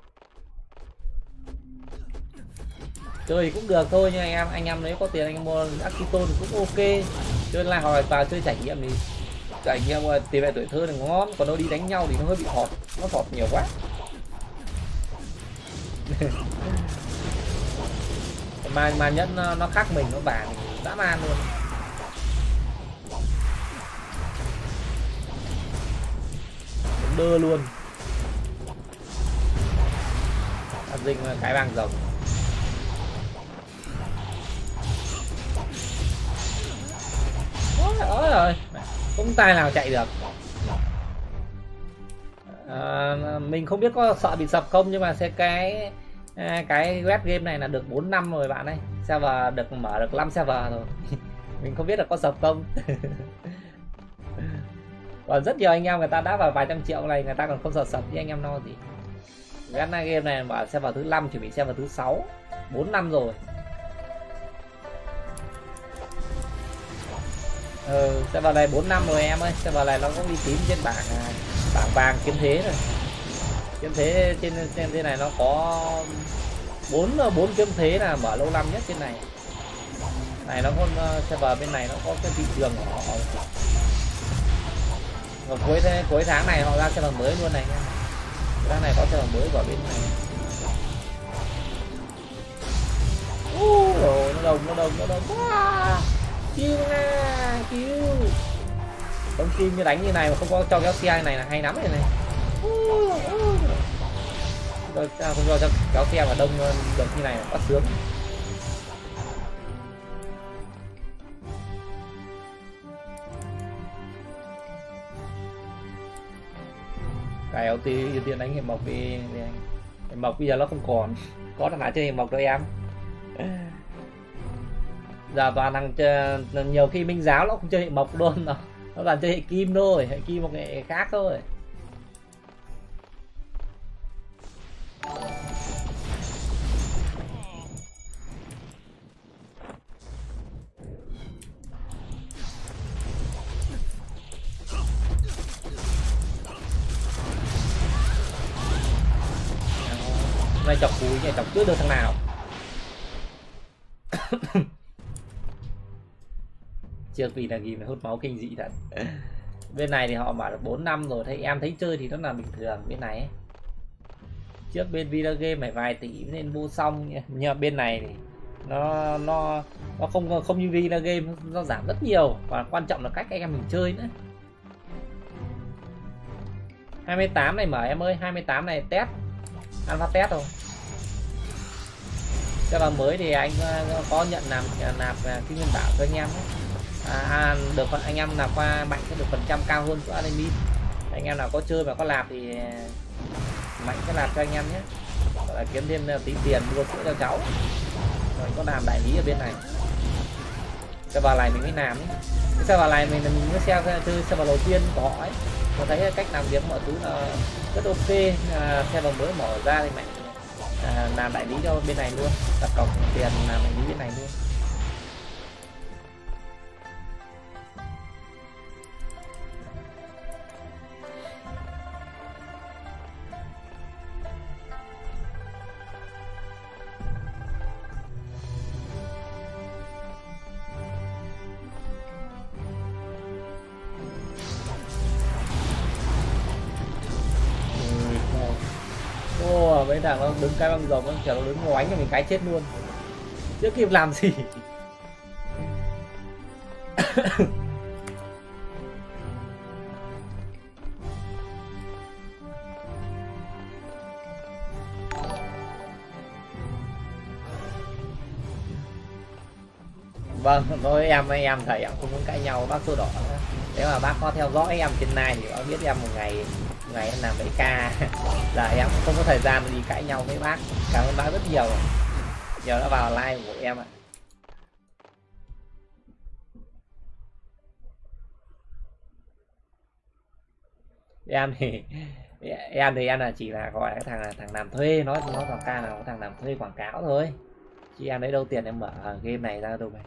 Chơi thì cũng được thôi, nhưng anh em nếu có tiền anh em mua Akito thì cũng ok. Chơi là hỏi vào chơi trải nghiệm thì trải nghiệm tiền về tuổi thơ thì ngon, còn nó đi đánh nhau thì nó hơi bị thọt, nó thọt nhiều quá. mà nhẫn nó khác mình, nó vàng dã man luôn. Đơ luôn. Dinh cái vàng rồng. Ôi rồi không tay nào chạy được. Mình không biết có sợ bị sập không, nhưng mà sẽ cái web game này là được 4 năm rồi bạn ơi, server được mở được 5 server rồi. Mình không biết là có sập không. Còn rất nhiều anh em người ta đã vào vài trăm triệu này, người ta còn không sợ sập với anh em no gì. Ghana game này mở server thứ 5 chuẩn bị server thứ 6, 4 năm rồi. Server này 4 năm rồi em ơi, server này nó có uy tín trên bảng Bảng vàng kiếm thế rồi. Kiếm thế trên thế này nó có 4 kiếm thế là mở lâu năm nhất trên này. Này nó còn server bên này nó có cái thị trường của họ. Và cuối tháng này họ ra server mới luôn này nha. Tháng này có server mới của bên này. Rồi nó đồng chiêu nha, chiêu không kim như đánh như này mà không có cho kéo xe này là hay lắm này. Không cho kéo xe mà đông được như này là quá sướng. Cái LT ưu tiên đánh hiệp mộc đi. Hiệp mộc bây giờ nó không còn. Có thằng nào chơi hiệp mộc đâu em. Giờ toàn thằng nhiều khi Minh Giáo nó không chơi hệ mộc luôn, nó toàn chơi hệ kim thôi, hệ kim một nghệ khác thôi. Này chọc cúi nhỉ, chọc trước được thằng nào. Chưa vì là gì mà hút máu kinh dị thật. Bên này thì họ bảo là 4 năm rồi, thấy em thấy chơi thì nó là bình thường bên này ấy. Trước bên video game phải vài tỷ nên vô xong nha. Nhưng mà bên này thì nó không như video game, nó giảm rất nhiều và quan trọng là cách anh em mình chơi nữa. 28 này mở em ơi, 28 này test alpha test rồi. Cái vào mới thì anh có nhận nạp cái nguyên bảo cho anh em đấy. Được anh em nạp qua mạnh sẽ được phần trăm cao hơn chỗ admin. Anh em nào có chơi và có làm thì mạnh sẽ làm cho anh em nhé, gọi là kiếm thêm tí tiền mua sữa cho cháu. Rồi có làm đại lý ở bên này. Cái vào này mình mới làm ấy. Cái xe vào này mình mới chơi xe vào đầu tiên của họ ấy. Tôi thấy cách làm việc mọi thứ là rất ok. Xe vào mới mở ra thì mạnh làm đại lý cho bên này luôn, đặt cọc tiền làm đại lý bên này luôn. Mấy thằng nó đứng cái băng rồng nó kiểu nó đứng ngoánh cho mình cái chết luôn, chưa kịp làm gì. Vâng, thôi em thầy em không muốn cãi nhau bác số đỏ nữa. Nếu mà bác có theo dõi em trên này thì bác biết em một ngày em làm 7 ca. Giờ em cũng không có thời gian đi cãi nhau với bác. Cảm ơn bác rất nhiều. Giờ đã vào live của em ạ. Em thì em là chỉ là gọi cái thằng làm thuê, nó vào ca là thằng làm thuê quảng cáo thôi. Chứ em lấy đâu tiền em mở game này ra đâu mày.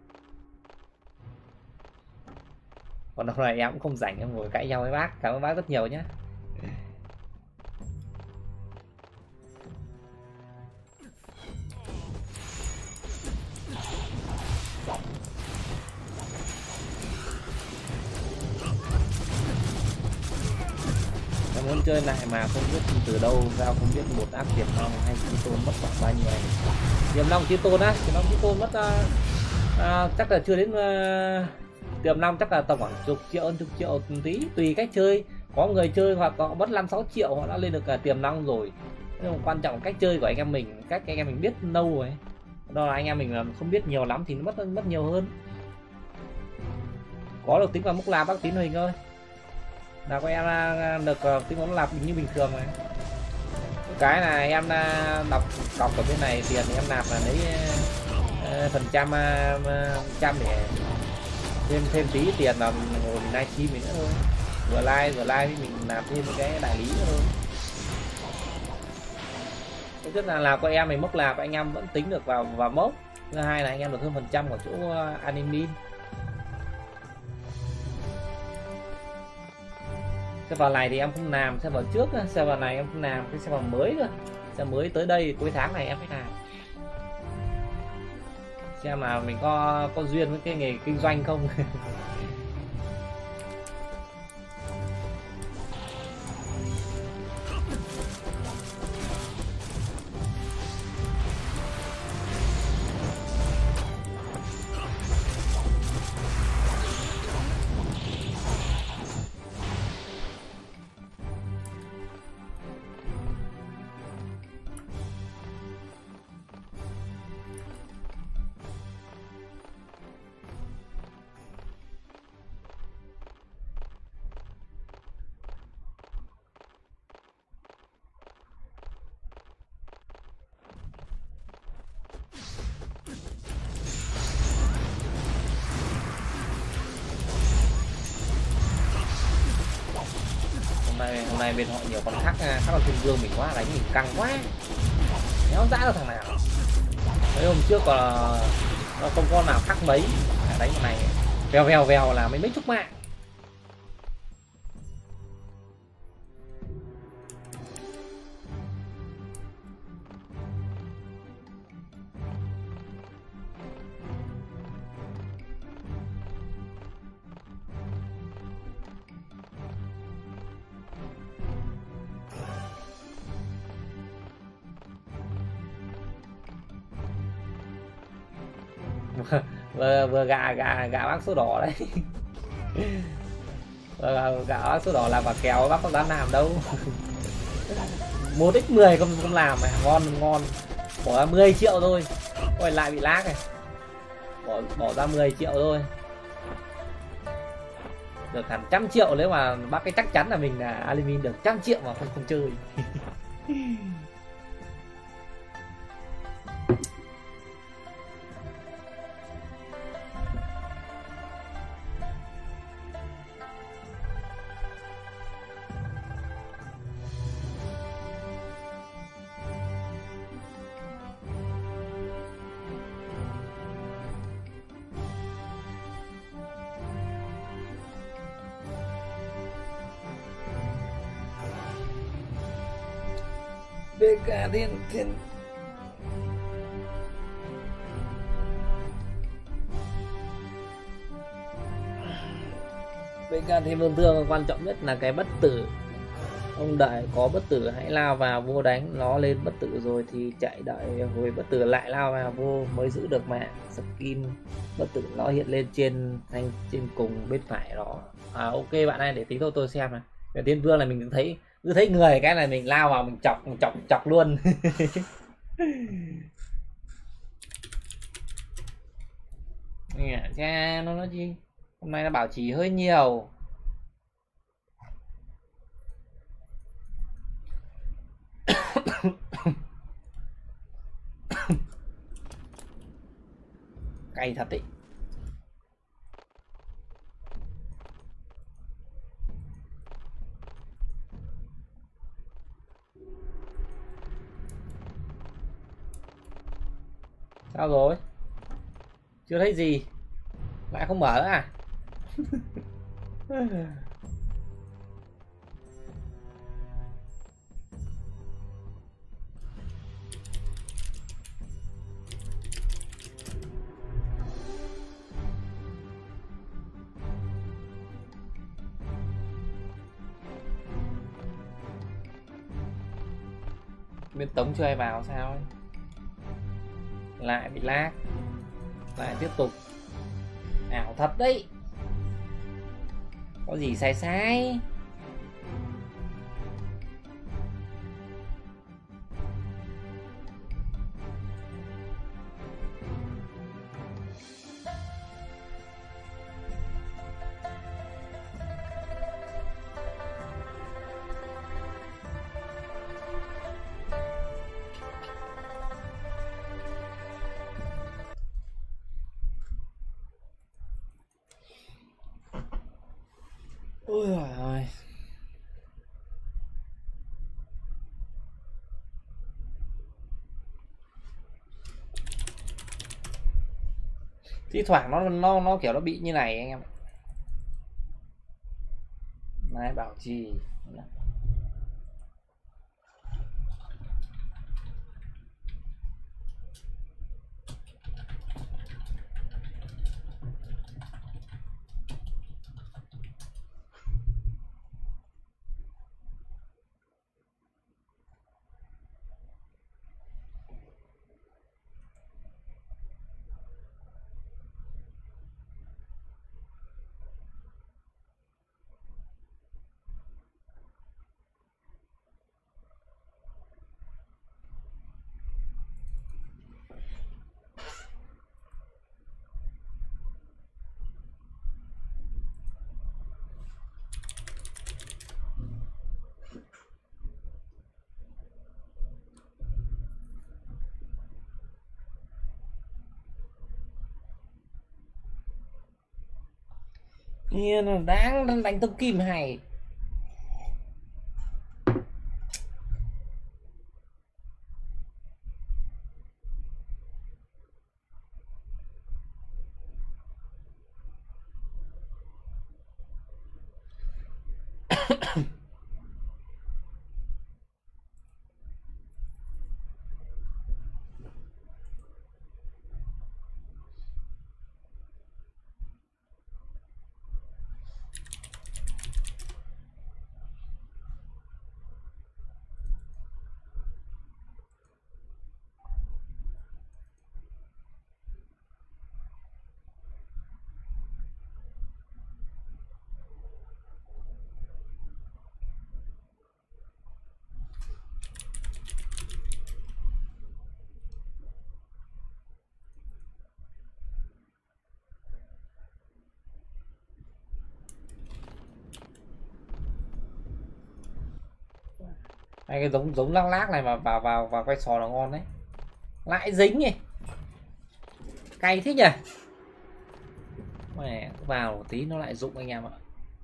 Còn hôm nay em cũng không rảnh em ngồi cãi nhau với bác. Cảm ơn bác rất nhiều nhé. Em muốn chơi lại mà không biết từ đâu ra, không biết một áp tiềm long hay chi tôn mất khoảng bao nhiêu. Tiềm long chi tôn á, tiềm long chi tôn mất chắc là chưa đến tiềm long chắc là tầm khoảng chục triệu tí, tùy cách chơi. Có người chơi hoặc họ mất 5-6 triệu họ đã lên được cả tiềm long rồi. Nhưng mà quan trọng cách chơi của anh em mình, cách anh em mình biết lâu rồi. Đó là anh em mình là không biết nhiều lắm thì nó mất nhiều hơn. Có được tính vào mốc là bác tín hình ơi. Là có em được tính vào là như bình thường này. Cái này em đọc cọc ở bên này tiền thì em nạp là lấy phần trăm để thêm tí tiền là mình ngồi mình live stream mình nữa thôi. Vừa live mình nạp thêm cái đại lý nữa thôi. Tức là có em mình mốc là anh em vẫn tính được vào mốc. Thứ hai là anh em được hơn phần trăm của chỗ admin. server này thì em không làm, server trước server này em không làm, cái server mới cơ, server mới tới đây cuối tháng này em phải làm, xem là mình có duyên với cái nghề kinh doanh không. Hôm nay bên họ nhiều con thác, các con thiên vương mình quá, đánh mình căng quá, đéo dã được thằng nào. Mấy hôm trước còn không con nào thắc mấy, đánh con này vèo vèo vèo là mấy chục mạng. vừa gạ bác số đỏ đấy. Gạ bác số đỏ làm quả kéo bác có dám làm đâu. 1x10 không làm mà ngon, bỏ ra 10 triệu thôi, quay lại bị lag này, bỏ ra 10 triệu thôi, được hẳn 100 triệu. Nếu mà bác cái chắc chắn là mình là Alimin được 100 triệu mà không chơi. BK thiên BK thiên vương thương, quan trọng nhất là cái bất tử. Ông đợi có bất tử hãy lao vào vô đánh nó lên bất tử rồi thì chạy đợi hồi bất tử lại lao vào vô mới giữ được mạng. Skin bất tử nó hiện lên trên thanh trên cùng bên phải đó. Ok bạn ơi, để tí thôi tôi xem này. Cái thiên vương này mình cứ thấy người cái này mình lao vào mình chọc luôn. Nghe cha nó nói gì, hôm nay nó bảo trì hơi nhiều. Cay thật đấy. Sao rồi? Chưa thấy gì? Lại không mở à? Bên tống chưa ai vào sao ấy? Lại bị lag, lại tiếp tục ảo thật đấy, có gì sai. Ôi giời ơi. Thi thoảng nó kiểu nó bị như này anh em. Nãy bảo trì. Nhiên đáng đánh tông kim hay. Hay cái giống lác lác này mà vào quay sò là ngon đấy. Lại dính nhỉ. Cay thích nhỉ. Mẹ vào một tí nó lại rụng anh em ạ.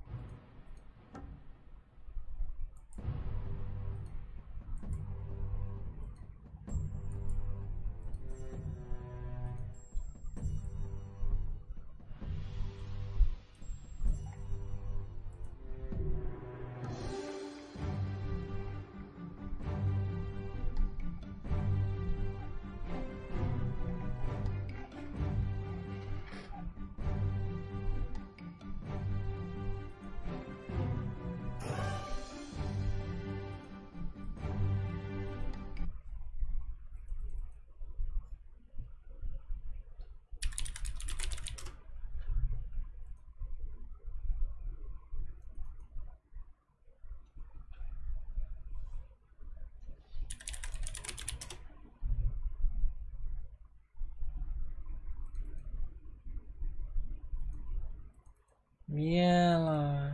Yeah.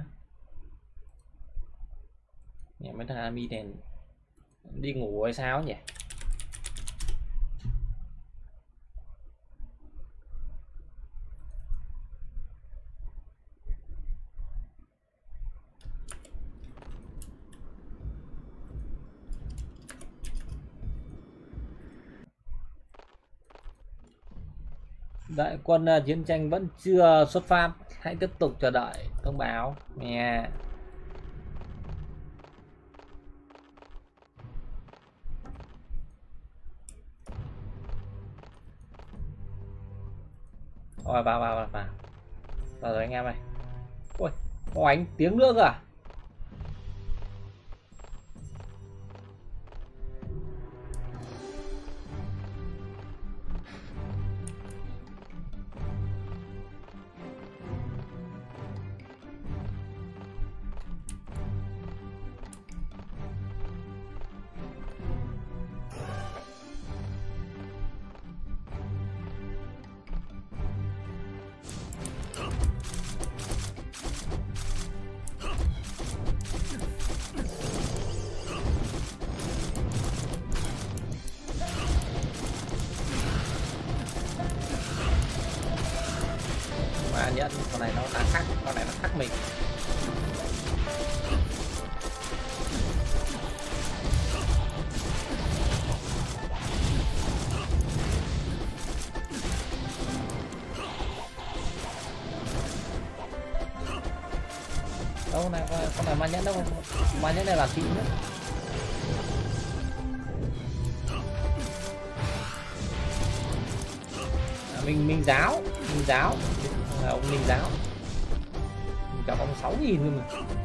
Nhà mấy thằng Ami này đi ngủ hay sao nhỉ? Đại quân chiến tranh vẫn chưa xuất phát, hãy tiếp tục chờ đợi thông báo nha. Rồi vào rồi anh em ơi. Ôi có ánh tiếng nữa cơ à? Nhận con này nó đã khác, con này nó khác mình. đâu này con này ma nhẫn đâu, ma nhẫn này là xịn nhất. Minh giáo ông Minh giáo cả ông 6.000 luôn mà.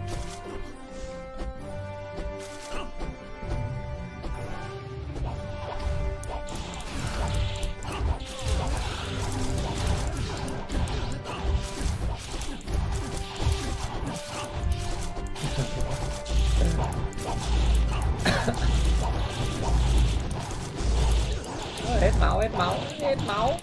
Hết máu.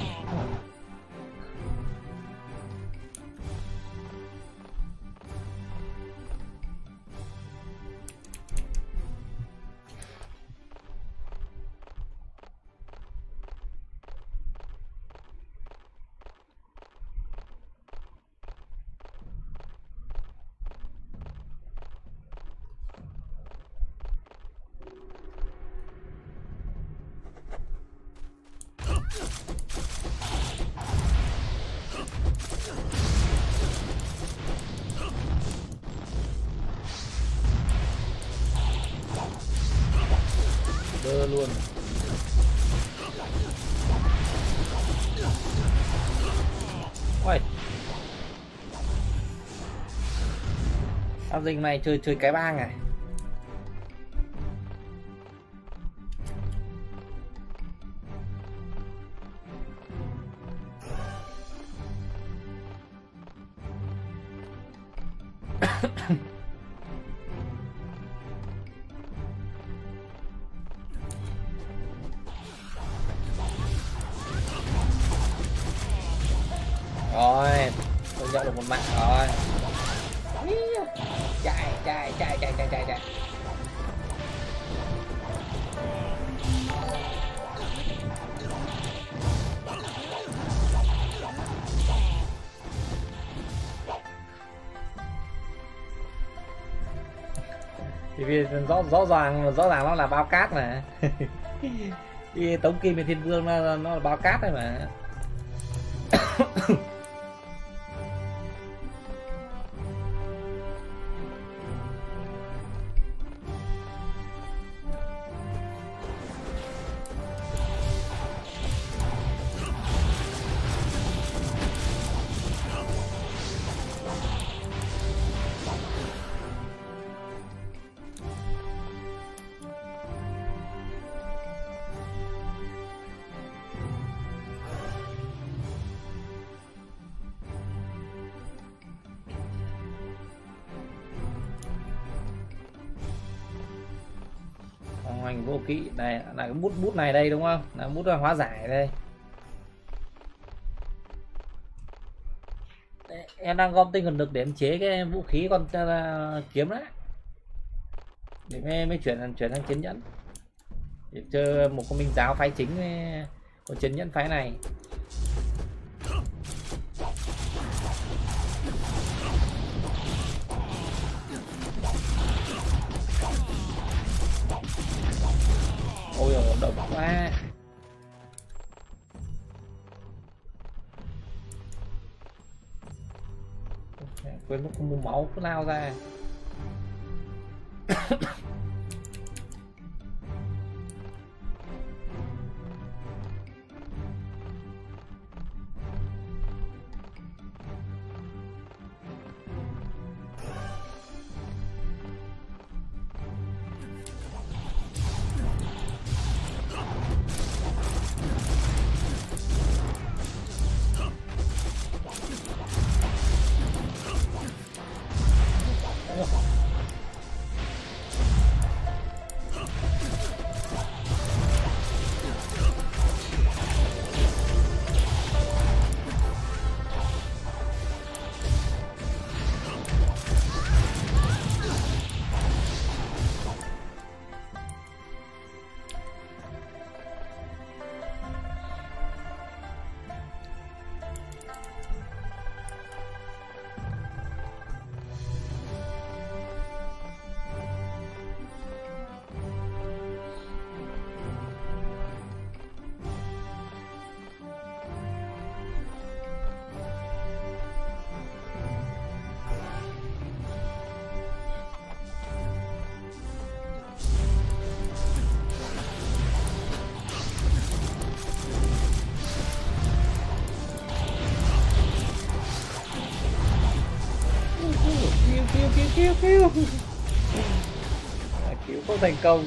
Đơ luôn. Ôi, giao dịch này chơi cái bang này. Rồi, tôi nhận được một mạng rồi. Chạy. Thì vì rõ ràng nó là bao cát mà. Đi Tống Kim và Thiên Vương nó là bao cát đấy mà. Hoành vô kỵ này là cái bút này đây đúng không, là bút hóa giải đây. Đấy, em đang gom tinh thần lực để em chế cái vũ khí con kiếm đấy để mới chuyển sang chiến nhẫn để chơi một con minh giáo phái chính với một chiến nhẫn phái này. Ôi dồi, độc quá. Quên mất không mua máu cứ lao ra. Cứu không thành công.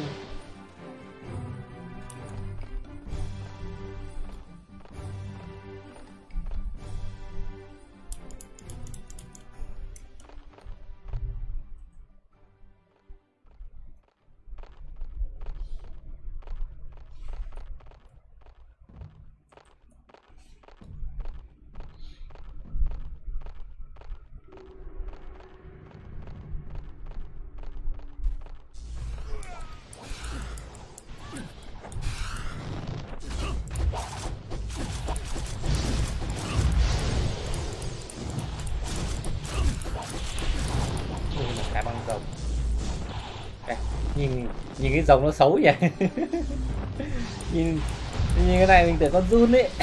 Cái băng rồng. Nhìn cái rồng nó xấu vậy. nhìn cái này mình tưởng con run ấy.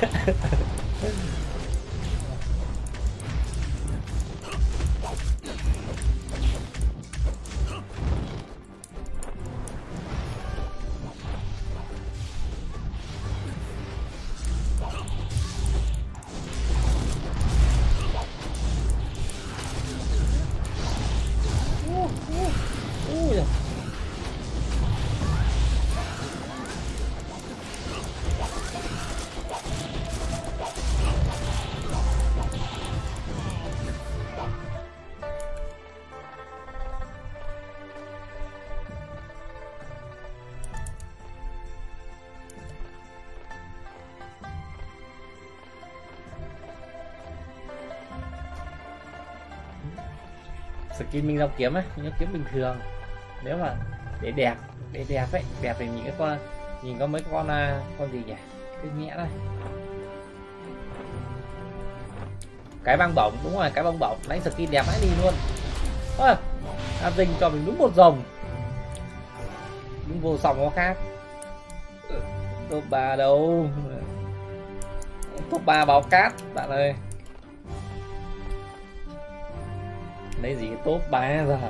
Skin Minh Long kiếm ấy, những kiếm bình thường. Nếu mà để đẹp ấy, đẹp thì nhìn cái con, nhìn có mấy con gì nhỉ, cái nhẹ đây, cái băng bổng, đúng rồi, cái băng bổng đánh skin đẹp mãi đi luôn. Dinh cho mình đúng một rồng, đúng vô sòng có khác. Top 3 đâu, top 3 báo cát bạn ơi. Lấy gì top 3 giờ.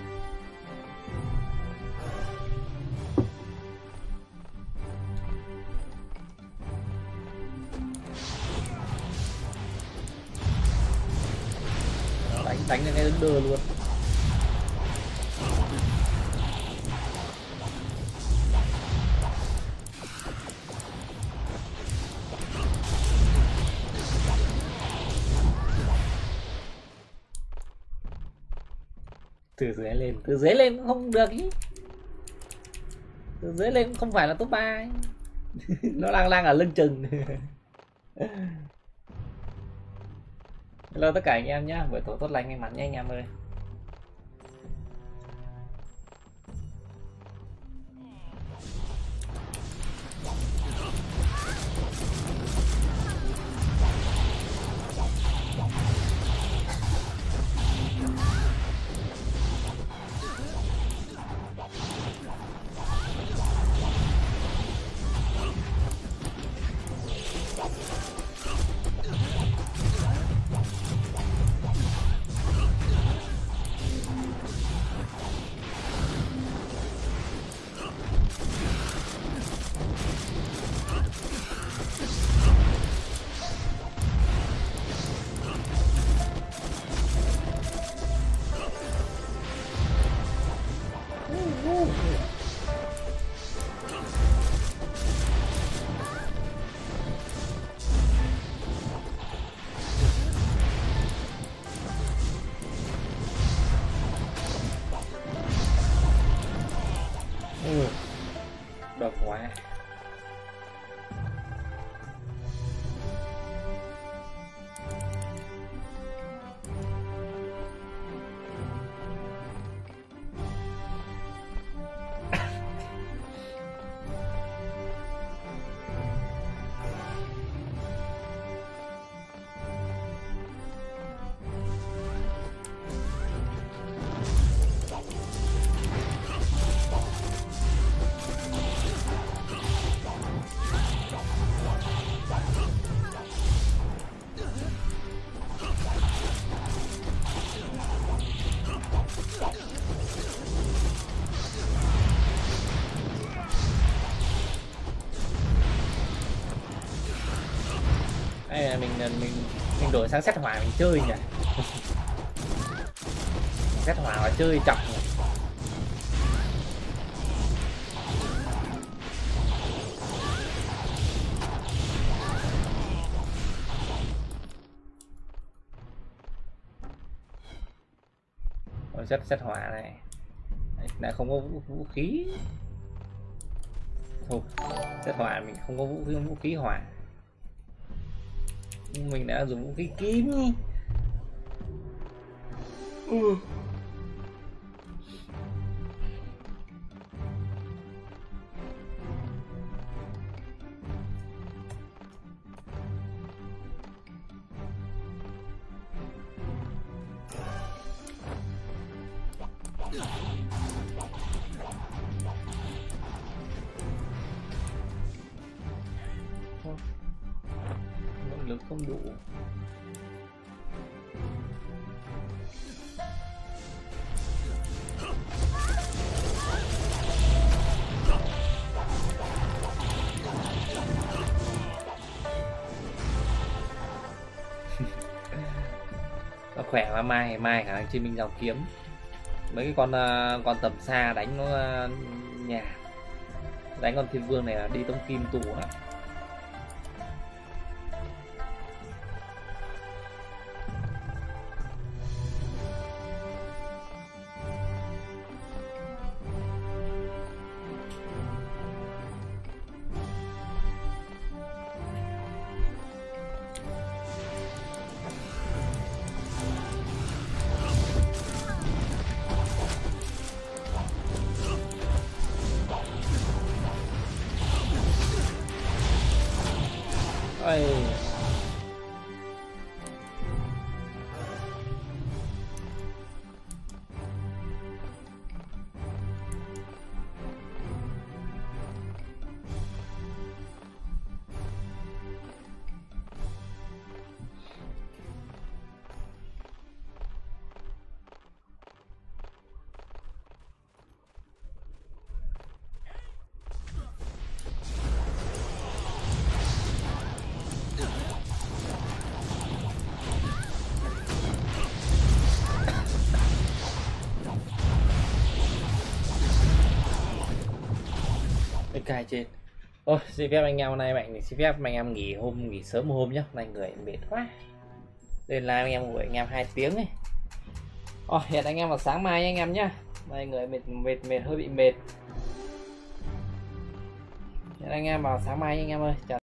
Đánh cho cái đứng đơ luôn. Từ dưới lên cũng không được ý. Từ dưới lên cũng không phải là top 3 ấy. Nó đang ở lưng chừng. Hello tất cả anh em nhé, buổi tối tốt lành may mắn nha anh em ơi. Độc quá. Mình đổi sang xét hỏa mình chơi nhỉ. xét hỏa và chơi chọc này. Xét hỏa này lại không có vũ khí thôi. Xét hỏa mình không có vũ khí hỏa, mình đã dùng vũ khí kiếm. Năng lực không đủ. Nó khỏe mà mai khả năng Chí Minh giao kiếm. Mấy cái con tầm xa đánh nó nhà, đánh con thiên vương này là đi tống kim tù á. Ôi. Cài trên. Ôi, xin phép anh em hôm nay mạnh, xin phép anh em nghỉ sớm một hôm nhé, này người mệt quá nên là anh em gửi anh em 2 tiếng ấy. Hẹn anh em vào sáng mai anh em nhé, này người mệt hơi bị mệt. Hẹn anh em vào sáng mai anh em ơi. Chào.